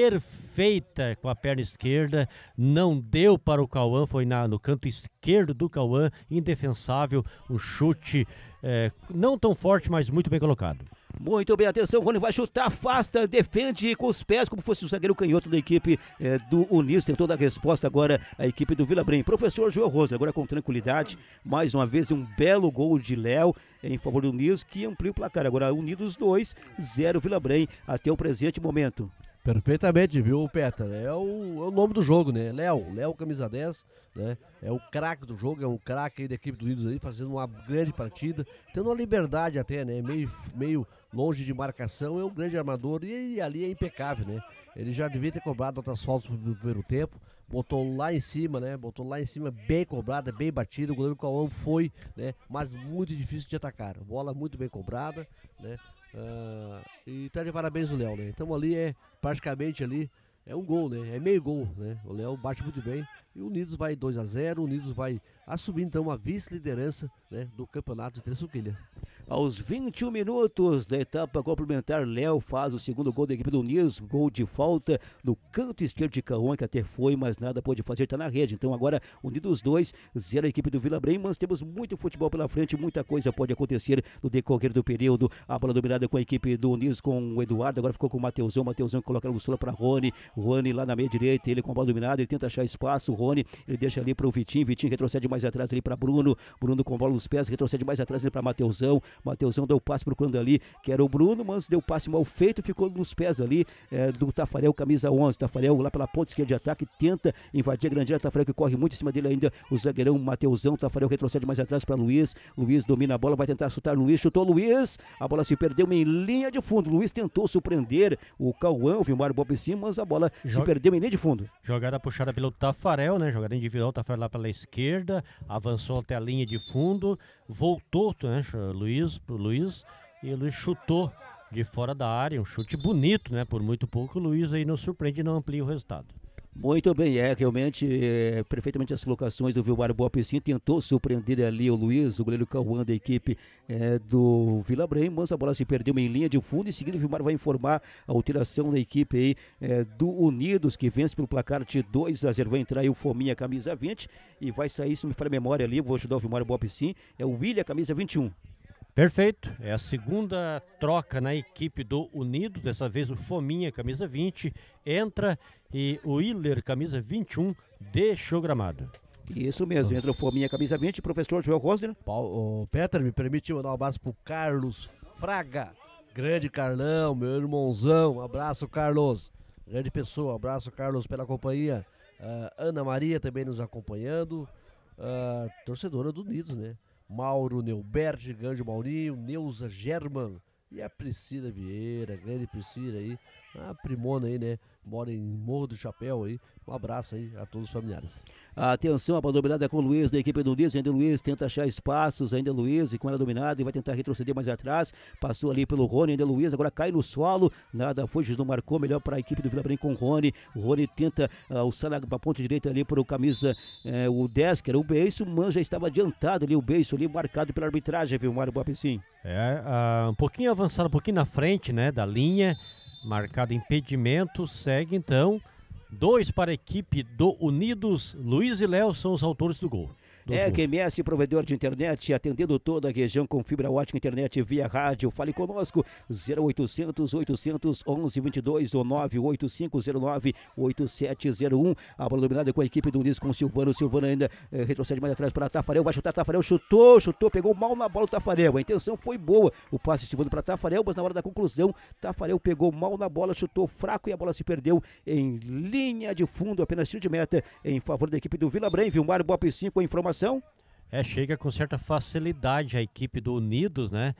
perfeita com a perna esquerda, não deu para o Cauã, foi na, no canto esquerdo do Cauã, indefensável, um chute é, não tão forte, mas muito bem colocado. Muito bem, atenção, o Rony vai chutar, afasta, defende com os pés, como fosse o zagueiro canhoto da equipe é, do Unidos. Tentou dar resposta agora a equipe do Vila Brem. Professor Joel Rosa, agora com tranquilidade, mais uma vez um belo gol de Léo em favor do Unidos, que amplia o placar. Agora Unidos dois, zero Vila Brem até o presente momento. Perfeitamente, viu, Peter? É o, é o nome do jogo, né? Léo, Léo camisa dez, né? É o craque do jogo, é um craque aí da equipe do Unidos aí, fazendo uma grande partida, tendo uma liberdade até, né? Meio, meio longe de marcação, é um grande armador e, e ali é impecável, né? Ele já devia ter cobrado outras faltas no primeiro tempo, botou lá em cima, né? Botou lá em cima, bem cobrada, bem batida, o goleiro Cauã foi, né? Mas muito difícil de atacar, bola muito bem cobrada, né? Uh, e tá de parabéns o Léo, né? Então ali é praticamente ali é um gol, né? É meio gol, né? O Léo bate muito bem e o Unidos vai dois a zero, o Unidos vai assumir então a vice-liderança, né, do campeonato de Três Forquilhas. Aos vinte e um minutos da etapa complementar, Léo faz o segundo gol da equipe do Unidos, gol de falta no canto esquerdo de Cauã, que até foi, mas nada pôde fazer, tá na rede. Então agora Unidos dois, zero a equipe do Vila Brem, mas temos muito futebol pela frente, muita coisa pode acontecer no decorrer do período. A bola dominada com a equipe do Unidos, com o Eduardo, agora ficou com o Mateusão, Mateusão coloca a Lúcula para Rony, Rony lá na meia direita, ele com a bola dominada, ele tenta achar espaço, o Rony, ele deixa ali para o Vitinho, Vitinho retrocede mais atrás ali para Bruno, Bruno com a bola nos pés, retrocede mais atrás ali para Mateusão, Mateusão deu passe procurando ali, que era o Bruno, mas deu passe mal feito, ficou nos pés ali é, do Tafarel, camisa onze, Tafarel lá pela ponta esquerda de ataque, tenta invadir a grande área, Tafarel que corre muito em cima dele ainda, o zagueirão Mateusão, Tafarel retrocede mais atrás para Luiz, Luiz domina a bola, vai tentar chutar, Luiz chutou, Luiz, a bola se perdeu em linha de fundo, Luiz tentou surpreender o Cauã, o Vilmar Bob sim, mas a bola Joga... se perdeu em linha de fundo. Jogada puxada pelo Tafarel, né, jogada individual, Tafarel lá pela esquerda, avançou até a linha de fundo, voltou, né, Luiz, pro Luiz, e o Luiz chutou de fora da área, um chute bonito, né, por muito pouco, o Luiz aí não surpreende e não amplia o resultado. Muito bem, é realmente é, perfeitamente as colocações do Vilmar Bob sim, tentou surpreender ali o Luiz, o goleiro Cauã da equipe é, do Vila Brem, mas a bola se perdeu em linha de fundo. Em seguida o Vilmar vai informar a alteração da equipe aí, é, do Unidos, que vence pelo placar de dois a zero, vai entrar aí o Fominha, camisa vinte, e vai sair, se me falha a memória ali, vou ajudar o Vilmar Bob sim, é o William, camisa vinte e um. Perfeito, é a segunda troca na equipe do Unido, dessa vez o Fominha, camisa vinte, entra e o Hiller, camisa vinte e um, deixou o gramado. Isso mesmo, entra o Fominha, camisa vinte, professor Joel Rosner. O Peter, me permite mandar um abraço pro Carlos Fraga, grande Carlão, meu irmãozão, abraço Carlos, grande pessoa, abraço Carlos pela companhia, uh, Ana Maria também nos acompanhando, uh, torcedora do Unidos, né? Mauro Neubert, grande Maurinho, Neuza German e a Priscila Vieira, grande Priscila aí, a primona aí, né? Mora em Morro do Chapéu aí. Um abraço aí a todos os familiares. Atenção, a bola dominada com o Luiz da equipe do Unidos. Ainda o Luiz tenta achar espaços, ainda o Luiz, e com ela dominada, e vai tentar retroceder mais atrás. Passou ali pelo Rony, ainda o Luiz, agora cai no solo. Nada foi, não marcou, melhor para a equipe do Vila Brem com o Rony. O Rony tenta uh, alçar na ponta direita ali para o camisa, uh, o dez, que era o Beiço, mas já estava adiantado ali o Beiço ali, marcado pela arbitragem, viu, Mário Bopicim? É, uh, um pouquinho avançado, um pouquinho na frente, né, da linha. Marcado impedimento, segue então, dois para a equipe do Unidos, Luiz e Léo são os autores do gol. É, Q M S, provedor de internet, atendendo toda a região com fibra ótica, internet via rádio. Fale conosco, zero oitocentos, oitocentos, onze, vinte e dois ou nove oito cinco zero nove, oito sete zero um. A bola dominada com a equipe do Unidos com o Silvano. O Silvano ainda eh, retrocede mais atrás para Tafarel, vai chutar, Tafarel chutou, chutou, pegou mal na bola o Tafarel. A intenção foi boa, o passe Silvano para Tafarel, mas na hora da conclusão, Tafarel pegou mal na bola, chutou fraco e a bola se perdeu em linha de fundo, apenas tiro de meta em favor da equipe do Vila Brem. Vilmar Bop cinco, a informação. É, chega com certa facilidade a equipe do Unidos, né?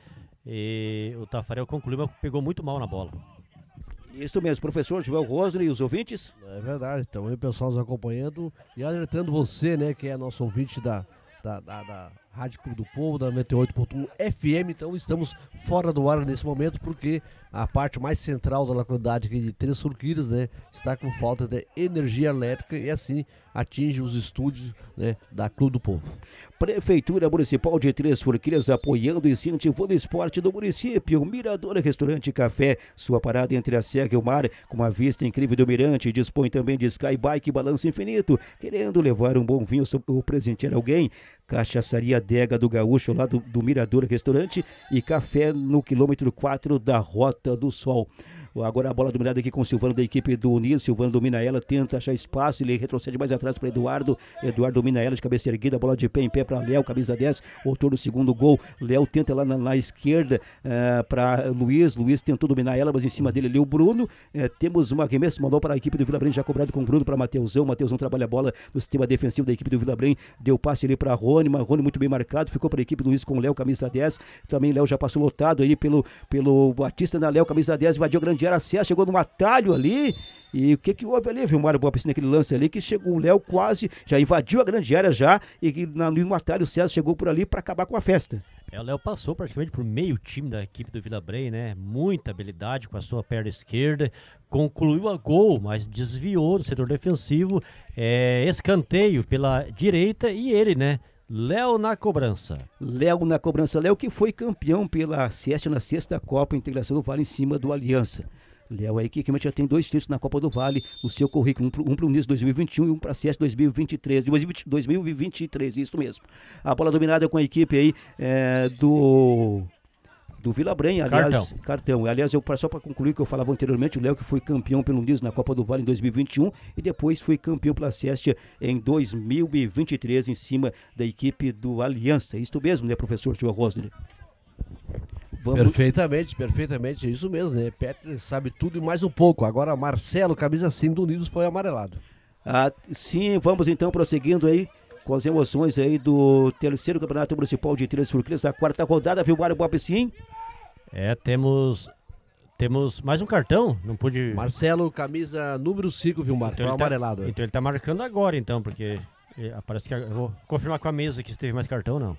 E o Tafarel concluiu, mas pegou muito mal na bola. Isso mesmo, professor Joel Rosner e os ouvintes. É verdade, então aí o pessoal nos acompanhando e alertando você, né, que é nosso ouvinte da, da, da, da Rádio Clube do Povo, da noventa e oito ponto um F M, então estamos fora do ar nesse momento, porque a parte mais central da localidade aqui de Três Forquilhas, né, está com falta de energia elétrica e assim atinge os estúdios, né, da Clube do Povo. Prefeitura Municipal de Três Forquilhas apoiando e incentivando o esporte do município. Mirador Restaurante e Café, sua parada entre a Serra e o Mar, com uma vista incrível do mirante, dispõe também de Sky Bike e Balanço Infinito. Querendo levar um bom vinho ou presentear alguém? Cachaçaria Adega do Gaúcho, lá do, do Mirador Restaurante e Café no quilômetro quatro da Rota do Sol. Agora a bola dominada aqui com o Silvano da equipe do Unido. Silvano domina ela, tenta achar espaço, ele retrocede mais atrás para Eduardo. Eduardo domina ela de cabeça erguida, bola de pé em pé para Léo, camisa dez, autor do segundo gol. Léo tenta lá na, na esquerda uh, para Luiz. Luiz tentou dominar ela, mas em cima dele ali o Bruno. Uh, temos uma arremesso, mandou para a equipe do Vila Brem, já cobrado com o Bruno para Mateusão. Mateusão trabalha a bola no sistema defensivo da equipe do Vila Brem, deu passe ali para Rony, mas Rony muito bem marcado, ficou para a equipe do Luiz com o Léo, camisa dez. Também Léo já passou lotado aí pelo, pelo Batista na Léo, camisa dez, invadiu a grande área, César chegou no atalho ali, e o que que houve ali, viu, Mário Boapes, naquele lance ali, que chegou o Léo quase, já invadiu a grande área já, e na, no atalho o César chegou por ali para acabar com a festa. É, o Léo passou praticamente por meio time da equipe do Vila Brem, né? Muita habilidade com a sua perna esquerda, concluiu a gol, mas desviou do setor defensivo, é, escanteio pela direita e ele, né? Léo na cobrança. Léo na cobrança. Léo que foi campeão pela Seste na sexta Copa Integração do Vale em cima do Aliança. Léo aí que realmente já tem dois títulos na Copa do Vale no seu currículo, um para o Unis dois mil e vinte e um e um para a Seste dois mil e vinte e três, dois mil e vinte e três, isso mesmo. A bola dominada com a equipe aí é, do... do Vila Brem, aliás, cartão. cartão. Aliás, eu, só para concluir o que eu falava anteriormente, o Léo que foi campeão pelo Unis na Copa do Vale em dois mil e vinte e um e depois foi campeão pela Seste em dois mil e vinte e três em cima da equipe do Aliança. Isso mesmo, né, professor Tio Rosner? Vamos... Perfeitamente, perfeitamente, é isso mesmo, né? Petri sabe tudo e mais um pouco. Agora Marcelo, camisa cinco do Unidos, foi amarelado. Ah, sim, vamos então prosseguindo aí com as emoções aí do terceiro Campeonato Municipal de Três Forquilhas, a quarta rodada, viu, Mário Boapes, sim? É, temos temos mais um cartão, não pude... Marcelo, camisa número cinco, viu, Marco? Então foi amarelado. Tá, então ele tá marcando agora, então, porque é, parece que... Eu vou confirmar com a mesa que se teve mais cartão ou não.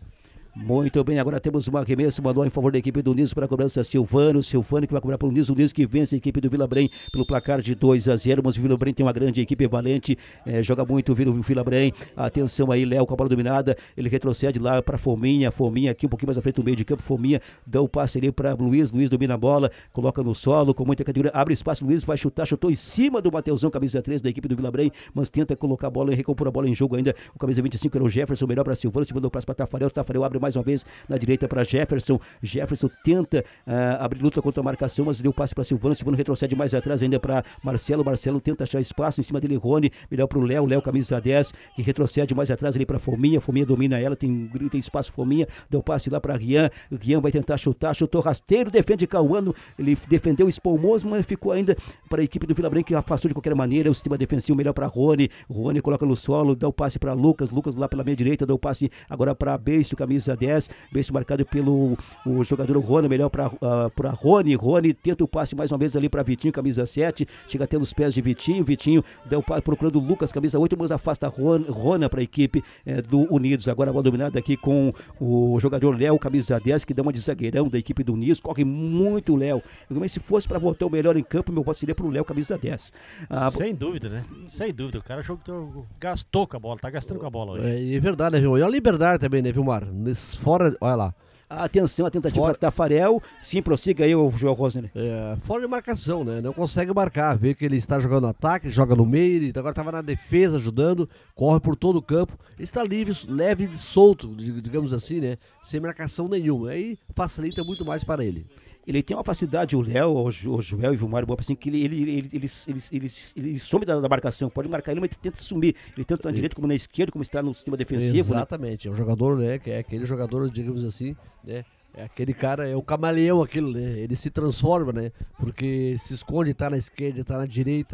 Muito bem, agora temos uma arremesso, mandou em favor da equipe do Niso para a cobrança Silvano, Silvano que vai cobrar para o Niso, o Niso que vence a equipe do Vila Brem pelo placar de dois a zero, mas o Vila Brem tem uma grande equipe valente, é, joga muito o Vila, Vila Brem, atenção aí, Léo com a bola dominada, ele retrocede lá para Fominha, Fominha aqui um pouquinho mais à frente do meio de campo, Fominha dá o passe ali para Luiz, Luiz domina a bola, coloca no solo com muita categoria, abre espaço, Luiz vai chutar, chutou em cima do Mateusão, camisa três da equipe do Vila Brem, mas tenta colocar a bola e recompor a bola em jogo ainda, o camisa vinte e cinco era o Jefferson, melhor para Silvano, Silvano dá o passe para Tafarel, Tafarel abre mais uma vez na direita para Jefferson, Jefferson tenta uh, abrir luta contra a marcação, mas deu passe para Silvano, Silvano retrocede mais atrás ainda para Marcelo, Marcelo tenta achar espaço em cima dele, Rony, melhor para o Léo, Léo camisa dez, que retrocede mais atrás ali para Fominha, Fominha domina ela, tem, tem espaço Fominha, deu passe lá para Rian, Rian vai tentar chutar, chutou rasteiro, defende Cauano, ele defendeu Espalmoso, mas ficou ainda para a equipe do Vila Brem que afastou de qualquer maneira, o sistema defensivo melhor para Rony, Rony coloca no solo, dá o passe para Lucas, Lucas lá pela meia direita, dá o passe agora para Beijo, camisa dez, Beijo marcado pelo o jogador Rony, melhor para uh, para Rony, Rony tenta o passe mais uma vez ali para Vitinho, camisa sete, chega até nos pés de Vitinho, Vitinho dá o passe procurando Lucas, camisa oito, mas afasta Ron, Rona para a equipe eh, do Unidos, agora a bola dominada aqui com o jogador Léo, camisa dez, que dá uma de zagueirão da equipe do Unidos, corre muito o Léo, mas se fosse para botar o melhor em campo, meu voto seria para o Léo, camisa dez. Ah, Sem dúvida, né? Sem dúvida, o cara jogou, gastou com a bola, tá gastando com a bola hoje. É, é verdade, né, viu? E a liberdade também, né, viu, Mar? Fora, olha lá. Atenção, a tentativa para Tafarel. Sim, prossiga aí o João Rosner. É, fora de marcação, né? Não consegue marcar. Vê que ele está jogando no ataque, joga no meio, ele agora estava na defesa ajudando, corre por todo o campo. Está livre, leve e solto, digamos assim, né? Sem marcação nenhuma. Aí facilita muito mais para ele. Ele tem uma facilidade, o Léo, o, o Joel e o Mário Boa, assim, que ele, ele, ele, ele, ele, ele, ele some da, da marcação, pode marcar ele, mas ele tenta sumir. Ele tanto na direita como na esquerda, como está no sistema defensivo. Exatamente, né? É um jogador, né, que é aquele jogador, digamos assim, né, é aquele cara, é o camaleão aquilo, né, ele se transforma, né, porque se esconde, tá na esquerda, tá na direita,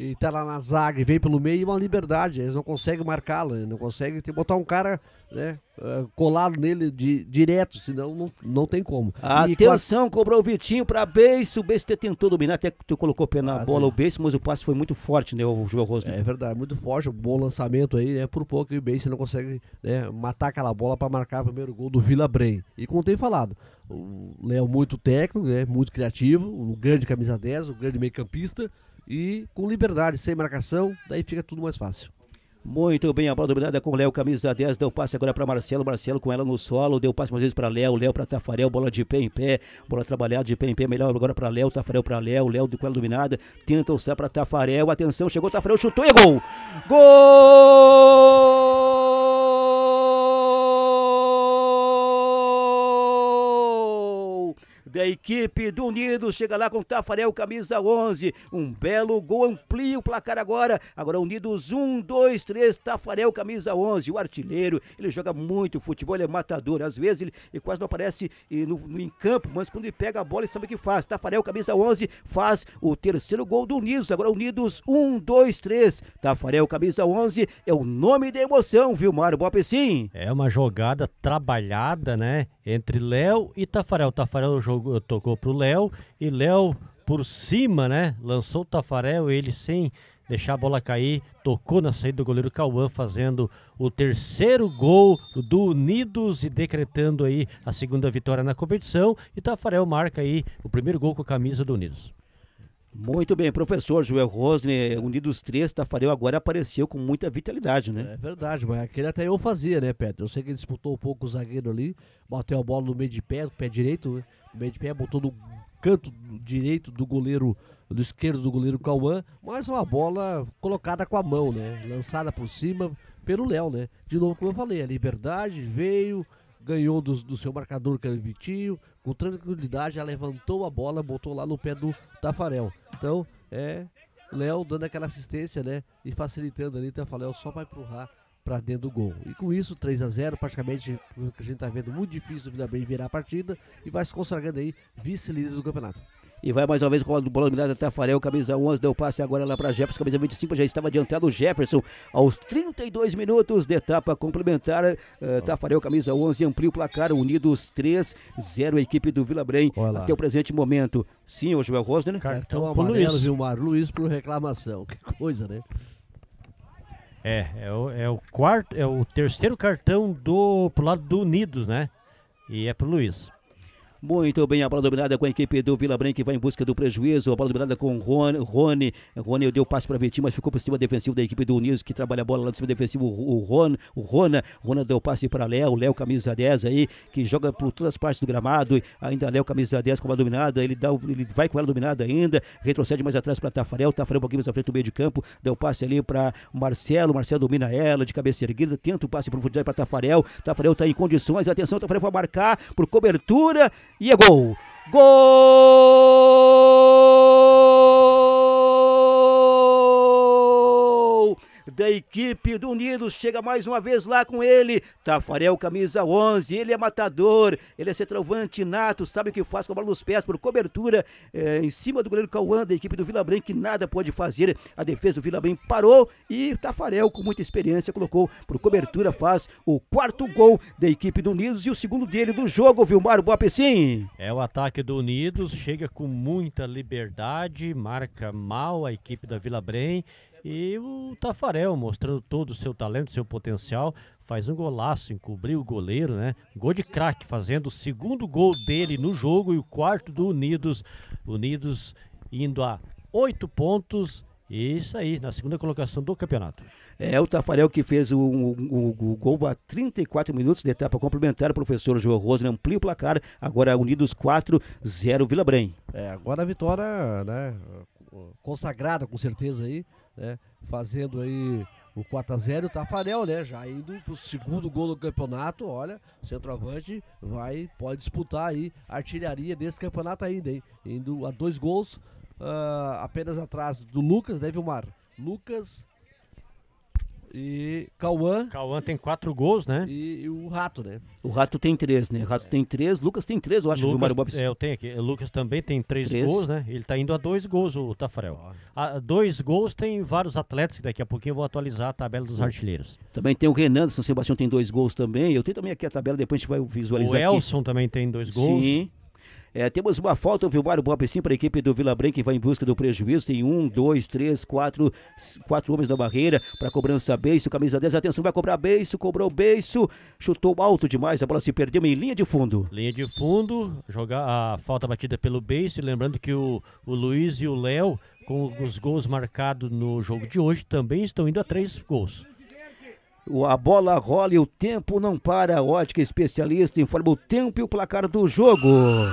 e tá lá na zaga e vem pelo meio, uma liberdade, eles não conseguem marcá-lo, não conseguem ter, botar um cara, né, uh, colado nele de, direto, senão não, não tem como. Atenção, quase... cobrou o Vitinho pra Beice, o Beice tentou dominar, até que tu colocou o pé na ah, bola, sim. o Beice, mas o passe foi muito forte, né, o João Rosa. É verdade, muito forte, um bom lançamento aí, né, por pouco o Beice não consegue, né, matar aquela bola pra marcar o primeiro gol do Vila Brem. E como tem falado, o Léo muito técnico, né, muito criativo, um grande camisa dez, um grande meio campista, e com liberdade, sem marcação, daí fica tudo mais fácil. Muito bem, a bola dominada com o Léo, camisa dez, deu passe agora para Marcelo, Marcelo com ela no solo, deu passe mais vezes para Léo, Léo para Tafarel, bola de pé em pé, bola trabalhada de pé em pé, melhor agora para Léo, Tafarel para Léo, Léo com ela dominada, tenta alçar para Tafarel, atenção, chegou Tafarel, chutou e é gol! Gol! Da equipe do Unidos, chega lá com o Tafarel, camisa onze, um belo gol, amplia o placar agora, agora Unidos um, dois, três, Tafarel, camisa onze, o artilheiro, ele joga muito futebol, ele é matador, às vezes ele, ele quase não aparece no, no, em campo, mas quando ele pega a bola ele sabe o que faz, Tafarel, camisa onze, faz o terceiro gol do Unidos, agora Unidos um, dois, três, Tafarel, camisa onze, é o nome da emoção, viu, Mário Bopecim? É uma jogada trabalhada, né, entre Léo e Tafarel, Tafarel jogou tocou pro Léo e Léo por cima, né? Lançou o Tafarel, ele sem deixar a bola cair, tocou na saída do goleiro Cauã, fazendo o terceiro gol do Unidos e decretando aí a segunda vitória na competição. E Tafarel marca aí o primeiro gol com a camisa do Unidos. Muito bem, professor Joel Rosner, Unidos três, Tafarel agora apareceu com muita vitalidade, né? É verdade, mas aquele até eu fazia, né, Pedro? Eu sei que ele disputou um pouco o zagueiro ali, bateu a bola no meio de pé, no pé direito, né? No meio de pé, botou no canto direito do goleiro, do esquerdo do goleiro Cauã, mas uma bola colocada com a mão, né? Lançada por cima pelo Léo, né? De novo, como eu falei, a liberdade veio, ganhou do, do seu marcador, que é o Vitinho, com tranquilidade, já levantou a bola, botou lá no pé do Tafarel. Então, é Léo dando aquela assistência, né? E facilitando ali, o Tafarel só vai empurrar para dentro do gol. E com isso, três a zero, praticamente, o que a gente tá vendo, muito difícil o Vila Brem virar a partida e vai se consagrando aí vice-líder do campeonato. E vai mais uma vez com a bola dominada, Tafarel, camisa onze, deu passe agora lá para Jefferson, camisa vinte e cinco, já estava adiantado o Jefferson aos trinta e dois minutos de etapa complementar. Uh, Tafarel, camisa onze, amplia o placar, Unidos três a zero, a equipe do Vila Brem até o presente momento. Sim, o Joel Rosner, né? Cartão amarelo, viu, Mário Luiz, por reclamação. Que coisa, né? É, é o, é o quarto, é o terceiro cartão do, pro lado do Unidos, né? E é pro Luiz. Muito bem, a bola dominada com a equipe do Vila Brem, que vai em busca do prejuízo. A bola dominada com o Rony. Rony, Rony deu passe para Vitinho, mas ficou por cima defensivo da equipe do Unidos, que trabalha a bola lá no cima defensivo. O Rony, o Rona, Rona deu passe para Léo, Léo camisa dez aí, que joga por todas as partes do gramado. Ainda Léo camisa dez com a bola dominada, ele, dá, ele vai com ela dominada ainda, retrocede mais atrás para Tafarel, Tafarel um pouquinho mais à frente do meio de campo, deu passe ali para Marcelo, Marcelo domina ela de cabeça erguida, tenta o passe em profundidade para Tafarel, Tafarel está em condições, atenção, Tafarel vai marcar por cobertura e é gol! Gol da equipe do Unidos, chega mais uma vez lá com ele, Tafarel, camisa onze, ele é matador, ele é centroavante nato, sabe o que faz com a bola nos pés, por cobertura, é, em cima do goleiro Cauã, da equipe do Vila Brem, que nada pode fazer, a defesa do Vila Brem parou, e Tafarel, com muita experiência, colocou por cobertura, faz o quarto gol da equipe do Unidos, e o segundo dele do jogo, Vilmar Bopecim. É, o ataque do Unidos chega com muita liberdade, marca mal a equipe da Vila Brem, e o Tafarel, mostrando todo o seu talento, seu potencial, faz um golaço, encobriu o goleiro, né? Gol de craque, fazendo o segundo gol dele no jogo e o quarto do Unidos. Unidos indo a oito pontos. Isso aí, na segunda colocação do campeonato. É o Tafarel que fez o, o, o, o gol a trinta e quatro minutos de etapa complementar. O professor João Rosner amplia o placar. Agora Unidos quatro a zero Vila Brem. É, agora a vitória, né, consagrada com certeza aí, né, fazendo aí o quatro a zero, o Tafarel, né, já indo pro segundo gol do campeonato. Olha, o centroavante vai, pode disputar aí a artilharia desse campeonato ainda, hein, indo a dois gols, uh, apenas atrás do Lucas, né, Vilmar? Lucas e Cauã. Cauã tem quatro gols, né? E, e o Rato, né? O Rato tem três, né? O Rato tem três, Lucas tem três, eu acho. Lucas, que o Mário Bob... é, eu tenho aqui. O Lucas também tem três, Três. gols, né? Ele tá indo a dois gols, o Tafarel. A dois gols tem vários atletas, que daqui a pouquinho eu vou atualizar a tabela dos artilheiros. Também tem o Renan de São Sebastião, tem dois gols também. Eu tenho também aqui a tabela, depois a gente vai visualizar O aqui. Elson também tem dois gols. Sim. É, temos uma falta, o Vilmário Bob, sim, para a equipe do Vila Branca, que vai em busca do prejuízo. Tem um, dois, três, quatro, quatro homens na barreira para cobrança. Beiço, camisa dez, atenção, vai cobrar Beiço, cobrou Beiço, chutou alto demais, a bola se perdeu em linha de fundo. Linha de fundo, jogar a falta batida pelo Beiço. Lembrando que o, o Luiz e o Léo, com os gols marcados no jogo de hoje, também estão indo a três gols. A bola rola e o tempo não para. A Ótica Especialista informa o tempo e o placar do jogo.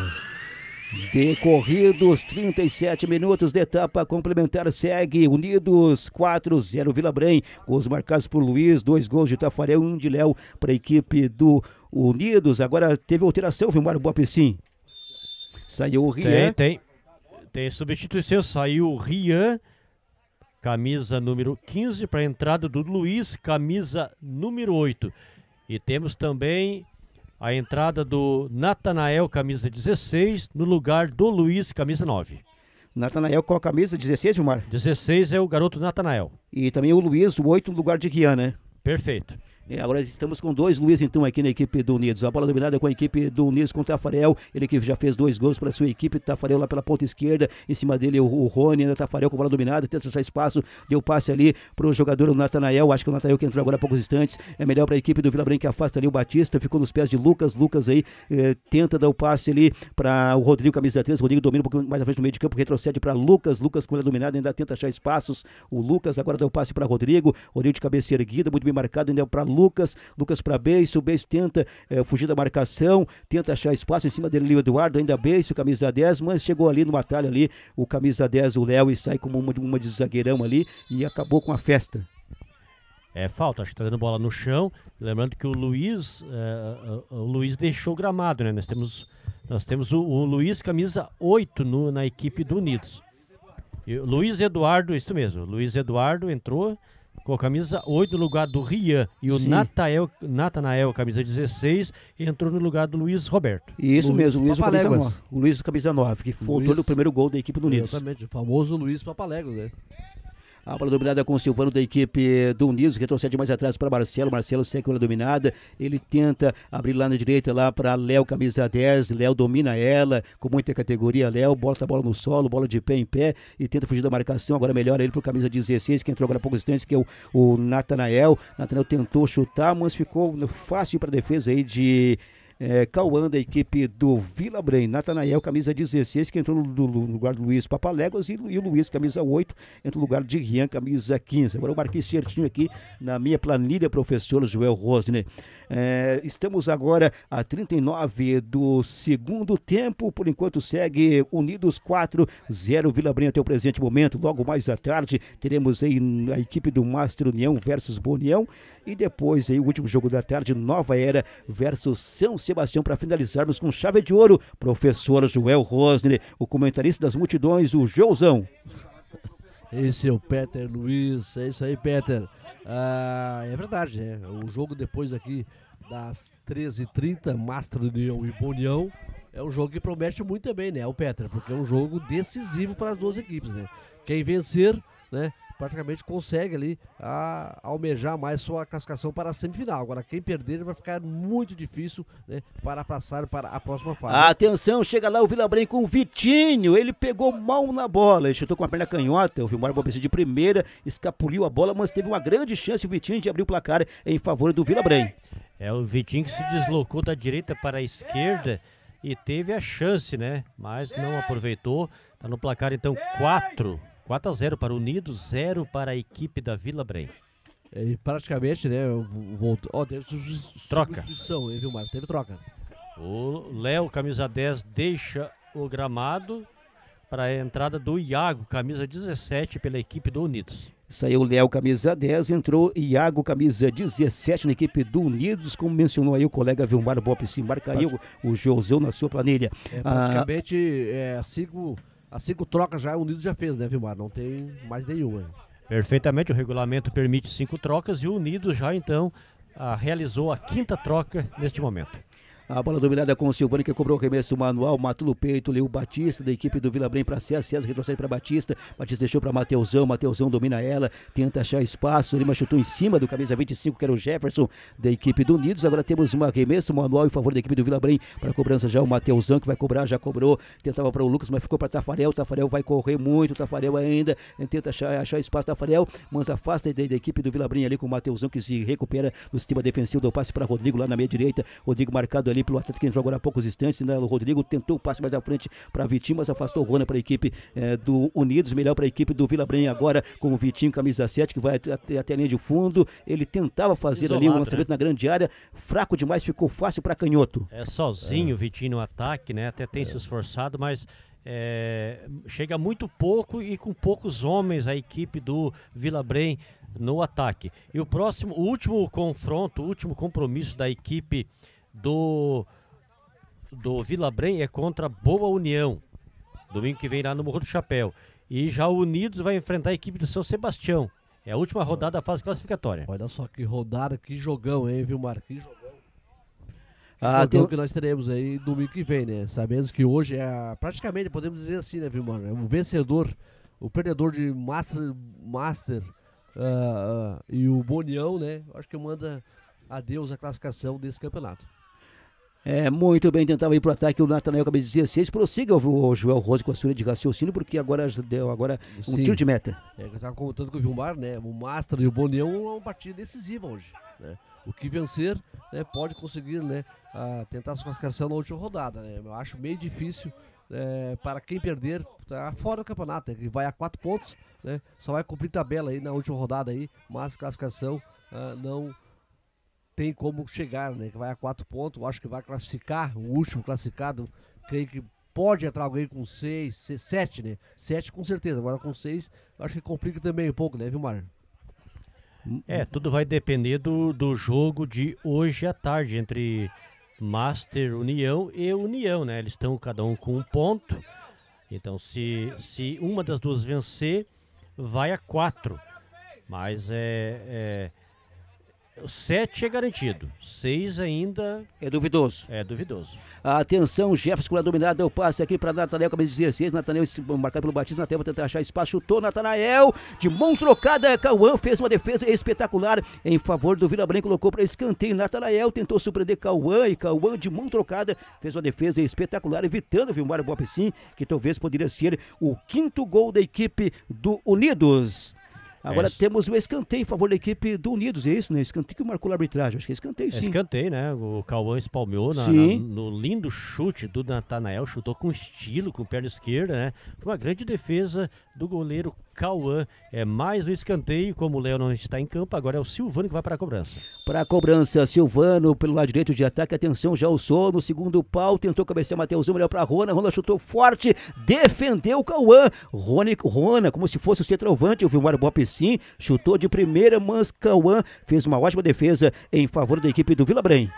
Decorridos trinta e sete minutos de etapa complementar, segue Unidos quatro a zero Vila Brém. Gols marcados por Luiz, dois gols de Tafarel e um de Léo para a equipe do Unidos. Agora teve alteração, Vilmário Bob, sim. Saiu o Rian. Tem, tem. Tem substituição, saiu o Rian, camisa número quinze, para a entrada do Luiz, camisa número oito. E temos também a entrada do Natanael, camisa dezesseis, no lugar do Luiz, camisa nove. Natanael com a camisa dezesseis, Vilmar. dezesseis é o garoto Natanael. E também o Luiz, o oito, no lugar de Rian, né? Perfeito. É, agora estamos com dois Luiz, então, aqui na equipe do Unidos. A bola dominada com a equipe do Unidos com o Tafarel. Ele que já fez dois gols para a sua equipe. Tafarel lá pela ponta esquerda. Em cima dele o, o Rony, ainda Tafarel com a bola dominada. Tenta achar espaço. Deu passe ali para o jogador, o Natanael. Acho que o Natanael que entrou agora há poucos instantes. É melhor para a equipe do Vila Branca, que afasta ali o Batista. Ficou nos pés de Lucas. Lucas aí eh, tenta dar o passe ali para o Rodrigo, camisa três. Rodrigo domina um pouco mais à frente do meio de campo. Retrocede para Lucas. Lucas com a bola dominada. Ainda tenta achar espaços. O Lucas agora dá o passe para Rodrigo. Rodrigo de cabeça erguida. Muito bem marcado. Ainda para Lucas. Lucas para Beiço, o Beiço tenta é, fugir da marcação, tenta achar espaço em cima dele, o Eduardo, ainda Beiço, camisa dez, mas chegou ali no batalha ali, o camisa dez, o Léo, e sai como uma, uma de zagueirão ali e acabou com a festa. É falta, acho que tá dando bola no chão. Lembrando que o Luiz, é, o Luiz deixou o gramado, né? Nós temos, nós temos o, o Luiz, camisa oito no, na equipe do Unidos. E o Luiz Eduardo, isso mesmo, Luiz Eduardo entrou com a camisa oito no lugar do Rian, e o Natael, Natanael, camisa dezesseis, entrou no lugar do Luiz Roberto. Isso Luiz mesmo, Luiz do camisa Papaléguas. nove, o Luiz do camisa nove, que foi o Luiz- autor do primeiro gol da equipe do Unidos. Exatamente, o famoso Luiz Papaléguas, né? A bola dominada com o Silvano da equipe do Unidos, retrocede mais atrás para Marcelo, Marcelo segue com a bola dominada, ele tenta abrir lá na direita lá para Léo, camisa dez, Léo domina ela, com muita categoria, Léo bota a bola no solo, bola de pé em pé e tenta fugir da marcação, agora melhora ele para o camisa dezesseis, que entrou agora há poucos instantes, que é o, o Natanael. Natanael tentou chutar, mas ficou fácil para a defesa aí de... É, Cauã da equipe do Vila Brém. Natanael, camisa dezesseis, que entrou no, no, no lugar do Luiz Papaléguas, e, e o Luiz, camisa oito, entra no lugar de Rian, camisa quinze. Agora eu marquei certinho aqui na minha planilha, professor Joel Rosner. É, estamos agora a trinta e nove do segundo tempo, por enquanto segue Unidos quatro a zero Vila Brém até o presente momento. Logo mais à tarde teremos aí a equipe do Master União versus Boa União, e depois aí o último jogo da tarde, Nova Era versus São Sebastião, para finalizarmos com chave de ouro. Professor Joel Rosner, o comentarista das multidões, o Joãozão. Esse é o Peter Luiz, é isso aí, Peter. Ah, é verdade, né? O jogo depois aqui das treze e trinta, Master União e Boa União, é um jogo que promete muito também, né, o Peter? Porque é um jogo decisivo para as duas equipes, né? Quem vencer, né, praticamente consegue ali a, almejar mais sua classificação para a semifinal. Agora, quem perder vai ficar muito difícil, né, para passar para a próxima fase. Atenção, chega lá o Vila Brém com o Vitinho, ele pegou mal na bola, ele chutou com a perna canhota, o Vilmar Bobesi de primeira, escapuliu a bola, mas teve uma grande chance o Vitinho de abrir o placar em favor do Vila Brém. É o Vitinho que se deslocou da direita para a esquerda e teve a chance, né? Mas não aproveitou. Tá no placar então quatro. quatro a zero para o Unidos, zero para a equipe da Vila Brém. É, e praticamente, né, voltou. Ó, teve substitu- Troca. substituição, hein, Vilmar? Teve troca. O Léo, camisa dez, deixa o gramado para a entrada do Iago, camisa dezessete, pela equipe do Unidos. Saiu o Léo, camisa dez, entrou Iago, camisa dezessete, na equipe do Unidos, como mencionou aí o colega Vilmar Bopsi. Marca aí o, o Josão na sua planilha. É, Ah, praticamente, é, as cinco, as cinco trocas já o Unidos já fez, né, Vilmar? Não tem mais nenhuma. Perfeitamente, o regulamento permite cinco trocas e o Unidos já então ah, realizou a quinta troca neste momento. A bola dominada com o Silvani, que cobrou o remesso manual, matou no peito, Leo Batista, da equipe do Vila Brem para César, César retrocede para Batista, Batista deixou para Mateusão, Mateusão domina ela, tenta achar espaço, ele chutou em cima do camisa vinte e cinco, que era o Jefferson, da equipe do Unidos. Agora temos um arremesso manual em favor da equipe do Vila Brem, para cobrança já o Mateusão, que vai cobrar, já cobrou, tentava para o Lucas, mas ficou para Tafarel, Tafarel vai correr muito, Tafarel ainda, tenta achar, achar espaço, Tafarel, mas afasta da, da equipe do Vila Brem ali com o Mateusão, que se recupera no sistema defensivo, do passe para Rodrigo lá na meia direita, Rodrigo marcado ali pelo atleta que entrou agora há poucos instantes, né? O Rodrigo tentou o passe mais à frente para Vitinho, mas afastou o Rona para a equipe eh, do Unidos, melhor para a equipe do Vila Brem agora com o Vitinho, camisa sete, que vai até, até a linha de fundo. Ele tentava fazer Isolado, ali um lançamento, né, na grande área, fraco demais, ficou fácil para canhoto. É sozinho é. o Vitinho no ataque, né? Até tem é. se esforçado, mas é, chega muito pouco e com poucos homens a equipe do Vila Brem no ataque. E o próximo, o último confronto, o último compromisso da equipe do do Vila Brem é contra Boa União, domingo que vem lá no Morro do Chapéu. E já o Unidos vai enfrentar a equipe do São Sebastião. É a última rodada da fase classificatória. Olha só que rodada, que jogão, hein, Vilmar? Que jogão. Ah, jogão tem... que nós teremos aí domingo que vem, né? Sabemos que hoje é praticamente, podemos dizer assim, né, Vilmar? É o vencedor, o perdedor de Master, Master uh, uh, e o Bonião, né? Acho que manda adeus à classificação desse campeonato. É, muito bem, tentava ir pro ataque o Natanael, cabeça dezesseis, prossiga o Joel Rose com a sua de raciocínio, porque agora deu agora um Sim. tiro de meta. É, eu estava contando com o Vilmar, né, o Master e o Bonião é uma partida decisiva hoje, né, o que vencer, né, pode conseguir, né, a tentar a sua classificação na última rodada, né, eu acho meio difícil, é, para quem perder, tá fora do campeonato, né, que vai a quatro pontos, né, só vai cumprir tabela aí na última rodada aí, mas classificação ah, não tem como chegar, né? Que vai a quatro pontos, acho que vai classificar, o último classificado, creio que pode entrar alguém com seis, sete, né? Sete com certeza, agora com seis, acho que complica também um pouco, né, Vilmar? É, tudo vai depender do, do jogo de hoje à tarde, entre Master União e União, né? Eles estão cada um com um ponto, então se, se uma das duas vencer, vai a quatro, mas é... é sete é garantido, seis ainda é duvidoso. É duvidoso. Atenção, Jefferson com a dominada, deu passe aqui para Natanael, cabeça dezesseis, Natanael marcado pelo Batista, na tela, tentar achar espaço, chutou Natanael, de mão trocada, Cauã fez uma defesa espetacular em favor do Vila Brem, colocou para escanteio, Natanael tentou surpreender Cauã e Cauã de mão trocada fez uma defesa espetacular, evitando o Vilmar Bopecim, que talvez poderia ser o quinto gol da equipe do Unidos. Agora é temos o escanteio em favor da equipe do Unidos, é isso, né? Escanteio que marcou a arbitragem, acho que é escanteio, sim. Escanteio, né? O Cauã espalmou na, na, no lindo chute do Natanael, chutou com estilo, com perna esquerda, né? Foi uma grande defesa do goleiro Cauã. É mais um escanteio, como o Léo não está em campo, agora é o Silvano que vai para a cobrança. Para a cobrança, Silvano pelo lado direito de ataque, atenção, já o Sol no segundo pau, tentou cabecear Mateusão, olhou para Rona, Rona chutou forte, defendeu o Cauã, Rona, Rona, como se fosse o centroavante, o Vilmar Bop sim, chutou de primeira, mas Cauã fez uma ótima defesa em favor da equipe do Vila Brem.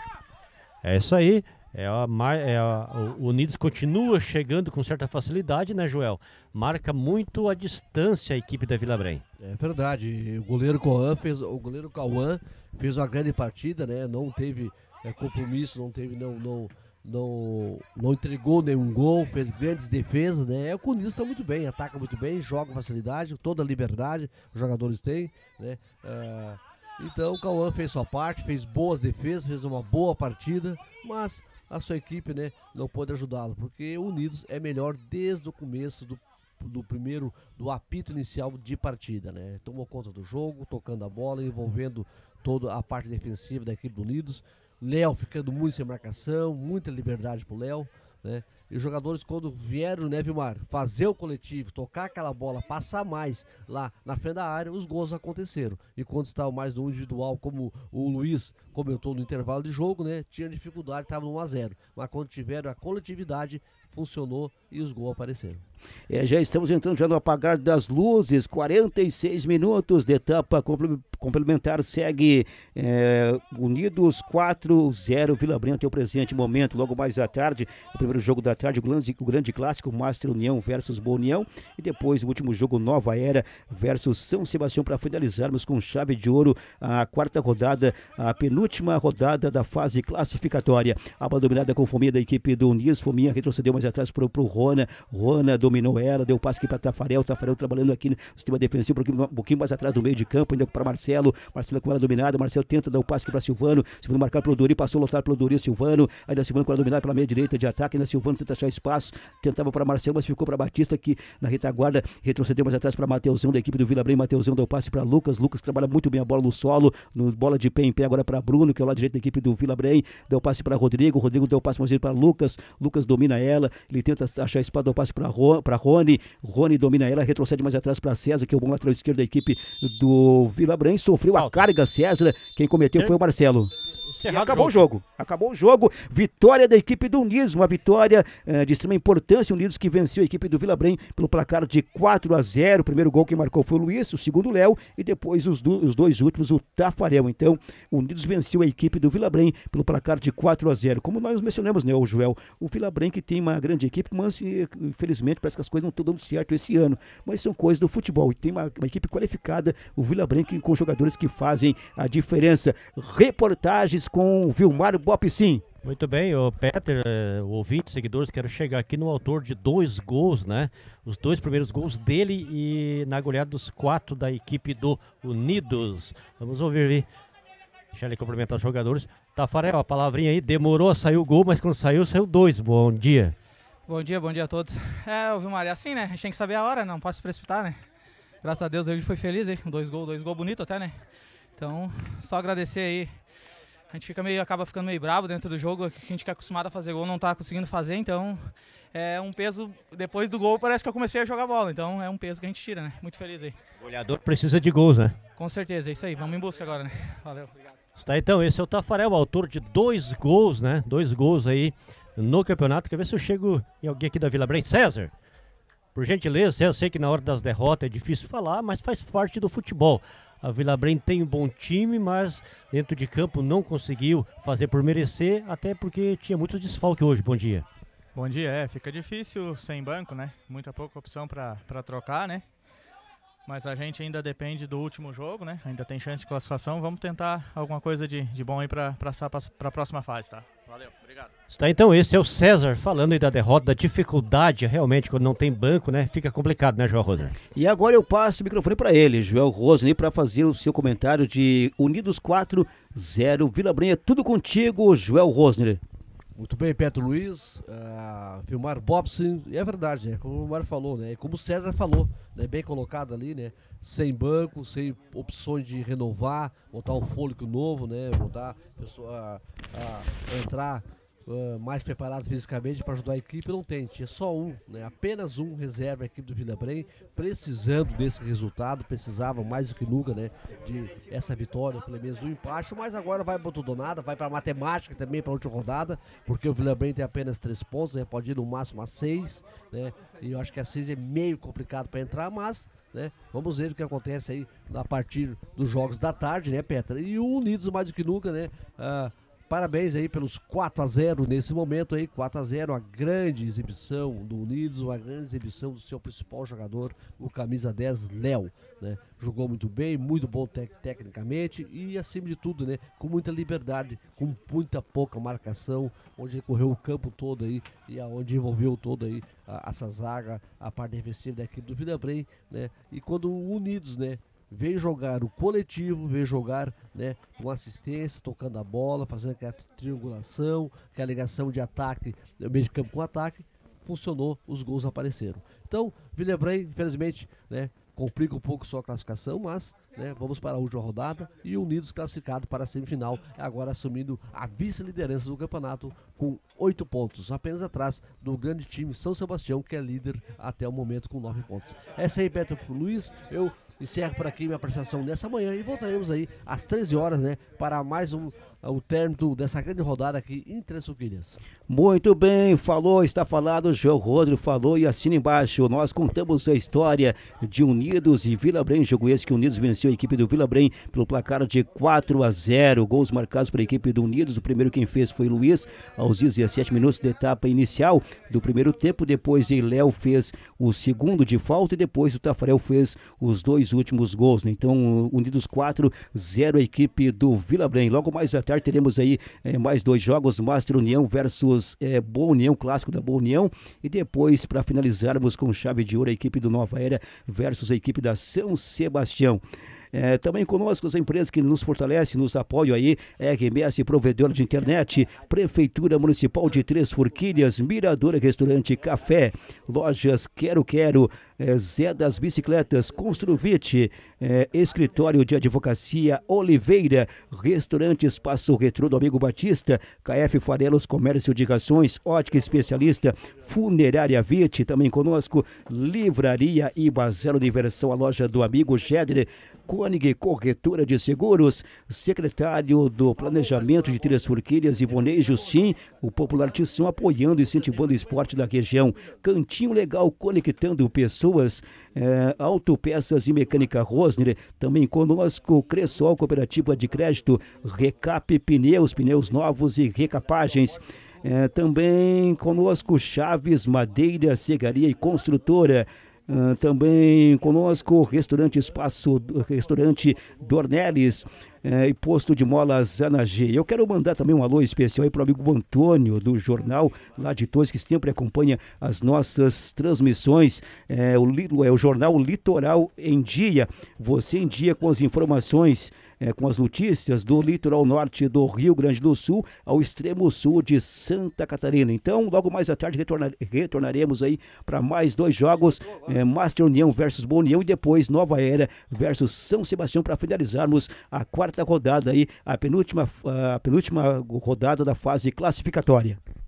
É isso aí. É a, é a, o Unidos continua chegando com certa facilidade, né, Joel? Marca muito a distância a equipe da Vila Brem. É verdade. O goleiro Cauã fez, o goleiro Cauã fez uma grande partida, né? Não teve é, compromisso, não teve, não, não, não, não entregou nenhum gol, fez grandes defesas, né? É, o Unidos está muito bem, ataca muito bem, joga com facilidade, toda a liberdade os jogadores têm, né? É, então o Cauã fez sua parte, fez boas defesas, fez uma boa partida, mas a sua equipe, né, não pôde ajudá-lo, porque o Unidos é melhor desde o começo do, do primeiro, do apito inicial de partida, né? Tomou conta do jogo, tocando a bola, envolvendo toda a parte defensiva da equipe do Unidos. Léo ficando muito sem marcação, muita liberdade pro Léo, né? E os jogadores, quando vieram, né, Vilmar, fazer o coletivo, tocar aquela bola, passar mais lá na frente da área, os gols aconteceram. E quando estava mais no individual, como o Luiz comentou no intervalo de jogo, né, tinha dificuldade, estava no um a zero. Mas quando tiveram a coletividade, funcionou e os gols apareceram. É, já estamos entrando já no apagar das luzes, quarenta e seis minutos de etapa complementar, segue é, Unidos quatro a zero, Vila Brenha até o presente momento. Logo mais à tarde, o primeiro jogo da tarde, o grande, o grande clássico, Master União versus Boa União, e depois o último jogo, Nova Era versus São Sebastião, para finalizarmos com chave de ouro a quarta rodada, a penúltima rodada da fase classificatória. A bola dominada com Fominha da equipe do Unidos, Fominha retrocedeu mais atrás para o Rona, Rona dominou ela, deu passe aqui para Tafarel, Tafarel trabalhando aqui no sistema defensivo, um pouquinho, um pouquinho mais atrás do meio de campo, ainda para Marcelo, Marcelo com ela dominada, Marcelo tenta dar o passe aqui para Silvano, Silvano marcar pelo Dori, passou a lotar pelo Dori, Silvano, ainda Silvano com ela dominada pela meia direita de ataque, ainda Silvano tenta achar espaço, tentava para Marcelo, mas ficou para Batista aqui na retaguarda, retrocedeu mais atrás para Mateusão da equipe do Vila Brenha, Mateusão deu passe para Lucas, Lucas trabalha muito bem a bola no solo, no, bola de pé em pé agora para Bruno, que é o lado direito da equipe do Vila Brenha, deu passe para Rodrigo, Rodrigo deu passe mais para Lucas, Lucas domina ela, ele tenta achar espaço, deu passe para Rony, Rony domina ela, retrocede mais atrás para César, que é o bom lateral esquerdo da equipe do Vila Brenha, sofreu a carga César, quem cometeu foi o Marcelo. E acabou o jogo, acabou o jogo, vitória da equipe do Unidos, uma vitória eh, de extrema importância, Unidos que venceu a equipe do Vila Brenha pelo placar de quatro a zero, o primeiro gol que marcou foi o Luiz, o segundo o Léo, e depois os, do, os dois últimos o Tafarel. Então, o Unidos venceu a equipe do Vila Brenha pelo placar de quatro a zero, como nós mencionamos, né, o Joel, o Vila Brenha que tem uma grande equipe, mas infelizmente parece que as coisas não estão dando certo esse ano, mas são coisas do futebol, e tem uma, uma equipe qualificada, o Vila Brenha com jogadores que fazem a diferença. Reportagens com o Vilmar Bopsim. Muito bem, o Peter, o ouvinte, seguidores, quero chegar aqui no autor de dois gols, né? Os dois primeiros gols dele e na goleada dos quatro da equipe do Unidos. Vamos ouvir aí. Deixa ele cumprimentar os jogadores. Tafarel, a palavrinha aí, demorou a sair o gol, mas quando saiu, saiu dois. Bom dia. Bom dia, bom dia a todos. É, o Vilmar, é assim, né? A gente tem que saber a hora, não pode se precipitar, né? Graças a Deus ele foi feliz aí, dois gols, dois gols bonitos até, né? Então, só agradecer aí. A gente fica meio, acaba ficando meio bravo dentro do jogo, a gente que é acostumado a fazer gol não tá conseguindo fazer, então é um peso, depois do gol parece que eu comecei a jogar bola, então é um peso que a gente tira, né? Muito feliz aí. O goleador precisa de gols, né? Com certeza, é isso aí, vamos em busca agora, né? Valeu, obrigado. Está então, esse é o Tafarel, autor de dois gols, né? Dois gols aí no campeonato. Quer ver se eu chego em alguém aqui da Vila Brenha? César, por gentileza, eu sei que na hora das derrotas é difícil falar, mas faz parte do futebol. A Vila Brenha tem um bom time, mas dentro de campo não conseguiu fazer por merecer, até porque tinha muito desfalque hoje. Bom dia. Bom dia, é, fica difícil sem banco, né? Muita pouca opção para trocar, né? Mas a gente ainda depende do último jogo, né? Ainda tem chance de classificação. Vamos tentar alguma coisa de, de bom aí para passar para a próxima fase, tá? Valeu, obrigado. Está então, esse é o César falando aí da derrota, da dificuldade realmente quando não tem banco, né? Fica complicado, né, Joel Rosner? E agora eu passo o microfone para ele, Joel Rosner, para fazer o seu comentário de Unidos quatro a zero, Vila Brenha. Tudo contigo, Joel Rosner. Muito bem, Petro Luiz, uh, Vilmar Bopsin, e é verdade, né? Como o Vilmar falou, né? Como o César falou, né? Bem colocado ali, né? Sem banco, sem opções de renovar, botar um fôlego novo, né? Botar a pessoa a, a entrar uh, mais preparado fisicamente para ajudar a equipe, não tem, tinha só um, né? Apenas um reserva a equipe do Vila Brenha, precisando desse resultado, precisava mais do que nunca, né? De essa vitória, pelo menos um empate, mas agora vai para tudo ou nada, vai para matemática também para a última rodada, porque o Vila Brenha tem apenas três pontos, né? Pode ir no máximo a seis, né? E eu acho que a seis é meio complicado para entrar, mas né? Vamos ver o que acontece aí a partir dos jogos da tarde, né, Petra? E o Unidos mais do que nunca, né? Ah, parabéns aí pelos quatro a zero nesse momento aí, quatro a zero, uma grande exibição do Unidos, uma grande exibição do seu principal jogador, o camisa dez, Léo, né? Jogou muito bem, muito bom tec tecnicamente e acima de tudo, né, com muita liberdade, com muita pouca marcação, onde recorreu o campo todo aí e aonde envolveu todo aí a, essa zaga, a parte defensiva da equipe do Vila Brenha, né? E quando o Unidos, né, veio jogar o coletivo, veio jogar, né, com assistência, tocando a bola, fazendo aquela triangulação, aquela ligação de ataque, meio de campo com ataque, funcionou, os gols apareceram. Então, Vila Brenha, infelizmente, né, complica um pouco sua classificação, mas né, vamos para a última rodada e o Unidos classificado para a semifinal, agora assumindo a vice-liderança do campeonato com oito pontos, apenas atrás do grande time São Sebastião, que é líder até o momento com nove pontos. Essa aí, Beto Luiz, eu encerro por aqui minha apresentação nessa manhã e voltaremos aí às treze horas, né, para mais um o término dessa grande rodada aqui em Três Forquilhas. Muito bem, falou, está falado, o João Rodrigo falou e assina embaixo. Nós contamos a história de Unidos e Vila Brém, jogo esse que Unidos venceu a equipe do Vila Brém pelo placar de quatro a zero. Gols marcados para a equipe do Unidos. O primeiro quem fez foi Luiz, aos dezessete minutos da etapa inicial do primeiro tempo. Depois Léo fez o segundo de falta e depois o Tafarel fez os dois últimos gols, né? Então, Unidos quatro a zero a equipe do Vila Brém. Logo mais à tarde teremos aí é, mais dois jogos, Master União versus é, Boa União, clássico da Boa União, e depois, para finalizarmos com chave de ouro, a equipe do Nova Era versus a equipe da São Sebastião. É, também conosco as empresas que nos fortalecem, nos apoiam aí, R M S Provedor de Internet, Prefeitura Municipal de Três Forquilhas, Miradora Restaurante Café, Lojas Quero Quero, é, Zé das Bicicletas, Construvite, é, Escritório de Advocacia Oliveira, Restaurante Espaço Retrô do Amigo Batista, K F Farelos Comércio de Rações, Ótica Especialista, Funerária Vite, também conosco, Livraria e Bazar Universal, a loja do Amigo Gedre, Koenig Corretora de Seguros, secretário do Planejamento de Três Forquilhas, Ivonei Justin, o Popular Tisson apoiando e incentivando o esporte da região. Cantinho Legal conectando pessoas, é, Autopeças e Mecânica Rosner, também conosco Cressol Cooperativa de Crédito, Recap Pneus, pneus novos e recapagens. É, também conosco Chaves Madeira, Cegaria e Construtora. Uh, também conosco Restaurante Espaço, Restaurante Dornelles, uh, e Posto de Molas Anagê. Eu quero mandar também um alô especial aí para o amigo Antônio do jornal lá de Torres, que sempre acompanha as nossas transmissões, é, o, é o jornal Litoral em Dia, você em dia com as informações, é, com as notícias do litoral norte do Rio Grande do Sul ao extremo sul de Santa Catarina. Então, logo mais à tarde retornar, retornaremos aí para mais dois jogos, é, Master União versus Boa União e depois Nova Era versus São Sebastião, para finalizarmos a quarta rodada aí, a penúltima, a penúltima rodada da fase classificatória.